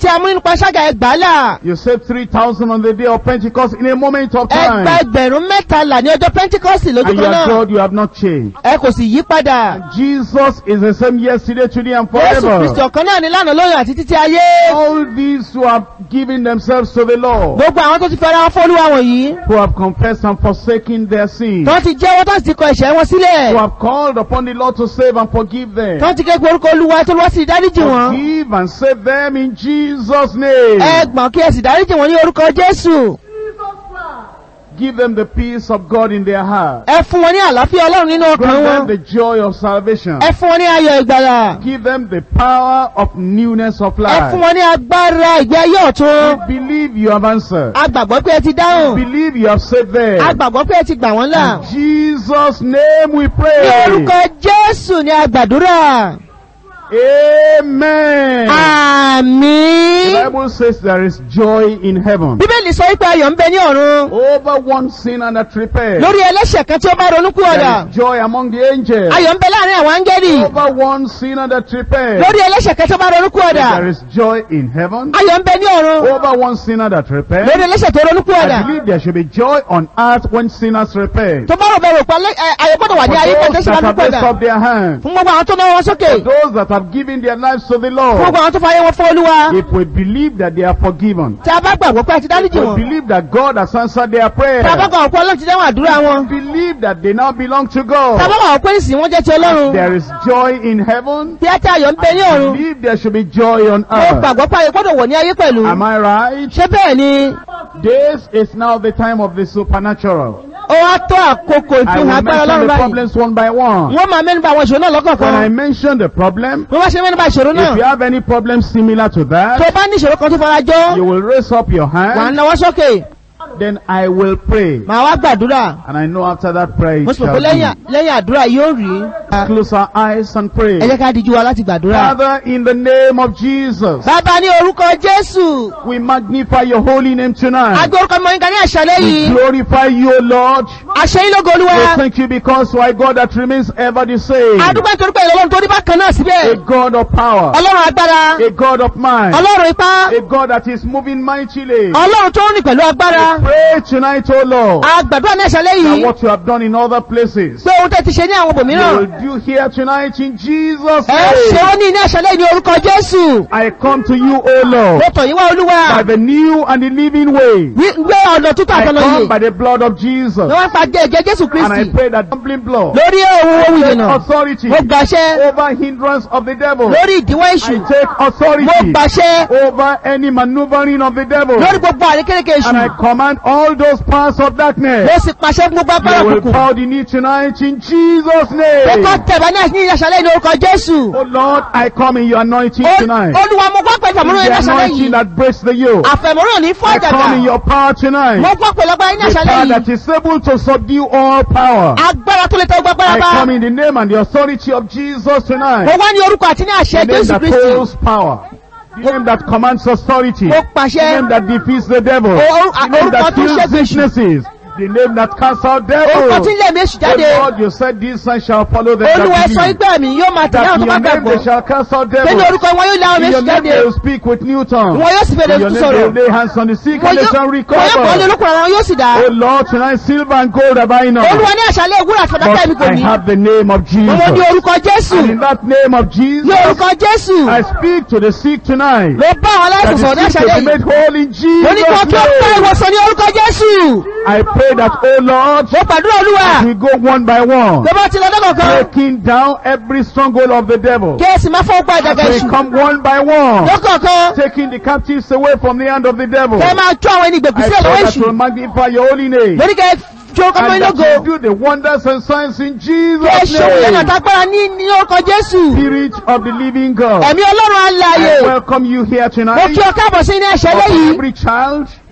tí a mú nínú panṣágà ẹgbàálà. You saved three thousand on the day of Pentecost in a moment of time. Ẹgbẹgbẹ̀rún mẹ́tàlá ní ọjọ́ Pentecost lójú And you kan are náà. God, you have not changed. Ẹ kò sì yí padà. Jesus is the same yesterday, today, and Jésù Kristi forever. ọ̀kan náà ní lánàá lóyún àti títí ayé. All these who have given themselves to the Lord, Gbogbo àwọn tó ti fẹ́ra wọn fÓlúwa wọ̀nyí. who have confessed and forsaken their sins, Tó ti jẹ́wọ́ tó sì ti kọ ẹ̀ṣẹ̀ wọn who sílẹ̀. have called upon the Lord to save and forgive them, Tó ti ké pe orúkọ Olúwa tó lọ́wọ́ sí ìdáríjì wọn. forgive and save them in Jesus' name. Ẹ gbọ̀n kí ẹ sì dáríjì wọn ní orúkọ Jésù. Give them the peace of God in their heart. Ẹ fún wọn ní àlàáfíà Ọlọ́run nínú ọkàn Grant them wọn. the joy of salvation. Ẹ fún wọn ní ayọ̀ ìgbàlà. Give them the power of newness of Ẹ fún life. wọn ní agbára ìgbé ayé ọ̀tun. We believe you have answered. A gbàgbọ́ pé ẹ ti dáhùn. Believe you have saved them. A gbàgbọ́ pé ẹ ti gbà wọ́n là. In Jesus' name we Ní pray. orúkọ Jésù ni a gbàdúrà. Amen. The Àmín. Bible says there is joy in heaven Bíbélì sọ wípé ayọ̀ ń bẹ ní ọ̀run. over one sinner that repairs. Lórí ẹlẹ́ṣẹ̀ kan tí ó bá ronúpìwàdà. There is joy among the angels Ayọ̀ ń bẹ láàrin àwọn áńgẹ́lì. over one sinner that repairs. Lórí ẹlẹ́ṣẹ̀ kan tí ó bá ronúpìwàdà. There is joy in heaven Ayọ̀ ń bẹ ní ọ̀run. over one sinner that repairs. Lórí ẹlẹ́ṣẹ̀ tó ronúpìwàdà. I believe there should be joy on earth when sinners repent. Tó bá rò bẹ̀rù pa ayọ̀ gbọ́dọ̀ wà For ní ayé those pẹ̀tẹ́ sí that have raised ronúpìwàdà. up their hands, Fún gbogbo àwọn tó náwó wọn sókè. for those that have given their lives to the Fún Lord, gbogbo àwọn tó fayé wọn fún Olúwa. if we believe that they are forgiven, Tí a bá gbàgbọ́ pé a ti if dáríjì we wọn. believe that God has answered their prayer, Tí a bá gbàgbọ́ pé Ọlọ́run ti dáhùn àdúrà wọn. believe that they now belong to Tí a bá God, gbàgbọ́ pé ìsìn wọn jẹ́ ti Ọlọ́run. there is joy in heaven. Tí a ti ayọ̀ ń bẹ ní ọ̀run. Believe there should be joy on Mo earth. gbàgbọ́ pé ayọ̀ gbọ́dọ̀ wọ̀ ní ayé pẹ̀lú. Am I right? Ṣé bẹ́ẹ̀ ni? This is now the time of the supernatural. Ó wá tó àkókò I ìfihàn will agbára mention Ọlọ́run the báyìí. problems one by one. Wọ́n máa mẹ́nuba àwọn ìṣòro náà When I lọ́kọ̀ọ̀kan. mention the problem, Mo bá ṣe mẹ́nuba ìṣòro if náà. you have any problem similar to Tó o that, bá ní ìṣòro kan tó fara jọ, you will raise up your wà á hand, nawọ́ sókè. then I will pray. Màá wá gbàdúrà. And I know after that prayer Mo it sì mọ̀ pé shall lẹ́yìn be. lẹ́yìn àdúrà yóò rí. Close our eyes and pray. Ẹ jẹ́ ká dijú wa láti gbàdúrà. Father, in the name of Jesus, Bàbá ní orúkọ Jésù. we magnify your holy name tonight. Agbé orúkọ mímọ́ yín ga ní àṣálẹ́ We yìí. glorify you, O Lord. Àṣẹ yín lógo We Olúwa. thank you because you are a God that remains ever the same. Adúgbò nítorí pé Ọlọ́run tó rí bákan náà A síbẹ̀. God of power. Ọlọ́run agbára. A God of mind. Ọlọ́run ipá. A God that is moving mightily. Ọlọ́run tó ń rìn pẹ̀lú agbára. Pray tonight, O Lord, A gbàdúrà ní àṣálẹ́ that yìí. what you have done in other places, Pé ohun tẹ́ ti ṣe ní àwọn you ibòmíràn. will do here tonight in Jesus' Ẹ ṣe name. ó ní ní àṣálẹ́ yìí ní orúkọ Jésù. I come to you, O Lord, Mo tọ̀ yín wá Olúwa. by the new and the living way. Gbé ọ̀nà tútù I àtọ̀nà come yìí. by the blood of Jesus. Ní wọ́n pa jẹ́ ẹ̀jẹ̀ Jésù And I Kristi. pray that tumbling blood, Lórí ohun ohun take ìdènà. authority Mo gbàṣẹ. over hindrance of the devil. Lórí ìdíwọ́ I èṣù. take Mo authority gbàṣẹ. over any maneuvering of the devil. Lórí gbogbo àrékérekè And I èṣù. command all those powers of darkness, Mo sì pàṣẹ fún gbogbo agbára you will òkùnkùn. bow the knee tonight in Jesus' Mo name. kọ́ tẹ̀bá ní àṣírí àṣálẹ́ yìí ní orúkọ Jésù. Oh Lord, I come in your anointing Ó- tonight. Olúwa mo gbọ́ pé ìfàmúrò yín ní The àṣálẹ́ anointing yìí. that breaks the yoke. Àfẹ̀mọ́rò ní fún I come in àjàgà. your power Mo tonight. gbọ́ pé lọ́gbà yín ní The àṣálẹ́ power yìí. that is able to subdue all power. Agbára tó lè tẹ gbogbo I agbára bá. come in the name and the authority of Jesus Mo tonight. wá ní orúkọ àti ní àṣẹ The name Jésù that Kristi. holds power. The name that commands authority. Mo The pàṣẹ. name that defeats the devil. O- The name orúkọ that tó ń kills ṣẹ́gun èṣù. sicknesses. The name that casts out Orúkọ devils. tí ń lé mi èṣù Oh jáde. Lord, you said these signs shall follow them Olúwa that sọ believe. ìgbà mi yóò máa tẹ̀lé That àwọn in tó bá your name they gbàgbọ́. shall cast out Pé ní devils. orúkọ wọn yóò lé àwọn In your èṣù name jáde. they will speak with new tongues. Wọn yóò sì fèrè In your tún name they sọ̀rọ̀. will lay hands on the sick Wọn and they yóò shall wọn yóò pọ̀ ní recover. olókùnrin àwọn yóò sì dá. Oh Lord, tonight silver and gold have I not. Olúwa ní àṣálẹ́ ìwúrà àfọ̀dákẹ́ mi But kò I ní. have the name of Mo ní Jesus. orúkọ Jésù. And in that name of Jesus, Ní orúkọ Jésù. I speak to the sick tonight. Ló bá àwọn That aláìsàn sọ̀rọ̀ ní the sick àṣálẹ́ will be yìí. made whole in Mo ní kí wọ́n kí ó gba Jesus' name. ìwòsàn ní orúkọ Jésù. I pray that, oh Lord, Mo gbàdúrà Olúwa. as we go one by one, Tó bá ti lọ dọ́kọ̀ọ̀kan. breaking down every stronghold of the devil. Kí ẹ sì máa fọ́ gba ìdàgbà We èṣù. come one by one, Dọ́kọ̀ọ̀kan. taking the captives away from the hand of the devil. Kẹ́ ẹ máa tú àwọn ẹni ìgbèkùn I sílẹ̀ pray lọ́wọ́ that èṣù. you will magnify your holy name. Mo ní kẹ́ ẹ fi orúkọ mọ́ And inú that ògo. you do the wonders and signs in Kí ẹ Jesus' ṣòwò yẹn name. àtàgbára ní ní orúkọ Jésù. Spirit of the living God, Ẹ̀mí Ọlọ́run alààyè. I welcome you here Mo tonight. kí ọ káàbọ̀ sí ní àṣálẹ́ Upon yìí. every child,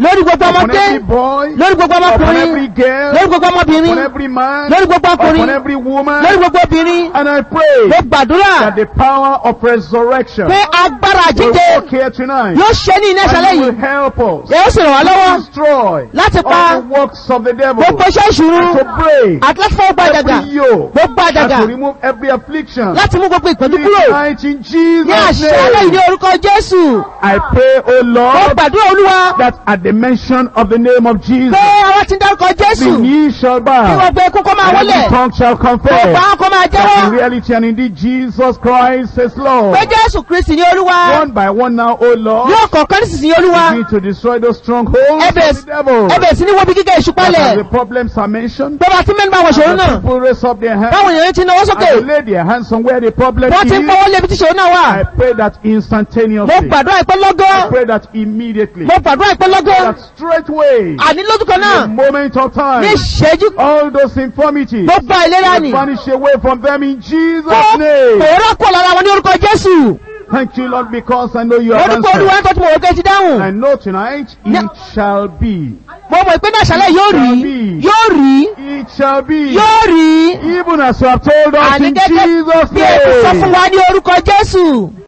lórí gbogbo upon ọmọdé, every boy, lórí gbogbo upon ọmọkùnrin, every girl, lórí gbogbo ọmọbìnrin, upon every man, lórí gbogbo ọkùnrin, upon every woman. lórí gbogbo obìnrin. And I pray Mo gbàdúrà that the power of resurrection pé agbára will àjíǹde work here tonight yóò ṣe ní iná ìṣẹ̀lẹ̀ and yìí. will help us Yóò sì ràn wá lọ́wọ́ to destroy láti pa all the works of the devil, gbogbo iṣẹ́ ìṣúrú and to break àti láti fọwọ́ gba àjàgà, every yoke, gbogbo and àjàgà, to remove every affliction. láti mú gbogbo ìpọ́njú kúrò. Tonight in Jesus' Ní àṣálẹ́ yìí ní name, orúkọ Jésù. I pray, O Mo Lord, gbàdúrà Olúwa that at the mention of the name of Jesus, pé àwọn tí ń dárúkọ the Jésù knee shall kí bow, gbogbo ikú kó máa and wọlẹ̀, every tongue shall gbogbo confess àwọn kó máa that in jẹ́wọ́ reality and indeed Jesus Christ is Lord. pé Jésù Kristi ní Olúwa. One by one now, O Lord, Yóò kọ̀ọ̀kan nísinsìnyí Olúwa. begin to destroy those strongholds Ẹbẹ̀ of the devil. ẹbẹ̀ sí ní wọ́n bí gíga èṣù That as palẹ̀. the problems are mentioned, Bọ́lá tí mẹ́nu bá wọ̀ ṣòro and the náà. people raise up their hands, Báwọn èèyàn ti náwó and sókè. they lay their hands on where the problem Wọ́n ti ń is. pọ́wọ́ lébi tí ṣòro náà wà. I pray that Mo instantaneously. gbàdúrà ìpẹ́ I lọ́gọ́. pray that immediately. Mo gbàdúrà ìpẹ́ lọ́gọ́. That straightway, Àní lójú kan in a náà. moment of Ní time, ìṣẹ́jú all those infirmities gbogbo àìlera will nì. vanish away from them in Jesus' Kó name. pòórá kò lára wọn ní orúkọ Jésù. Thank you, Lord, because I know you have Orúkọ Olúwa answered. ń tọ́jú mọ̀ òkè ti dáhùn. I know tonight it shall be. Mo mọ̀ pé ní àṣálẹ́ yóò rí. Yóò rí. It shall be. Yóò rí. Even as you have told us Àní in gẹ́gẹ́ Jesus' bí èmi sọ fún name. wa ní orúkọ Jésù.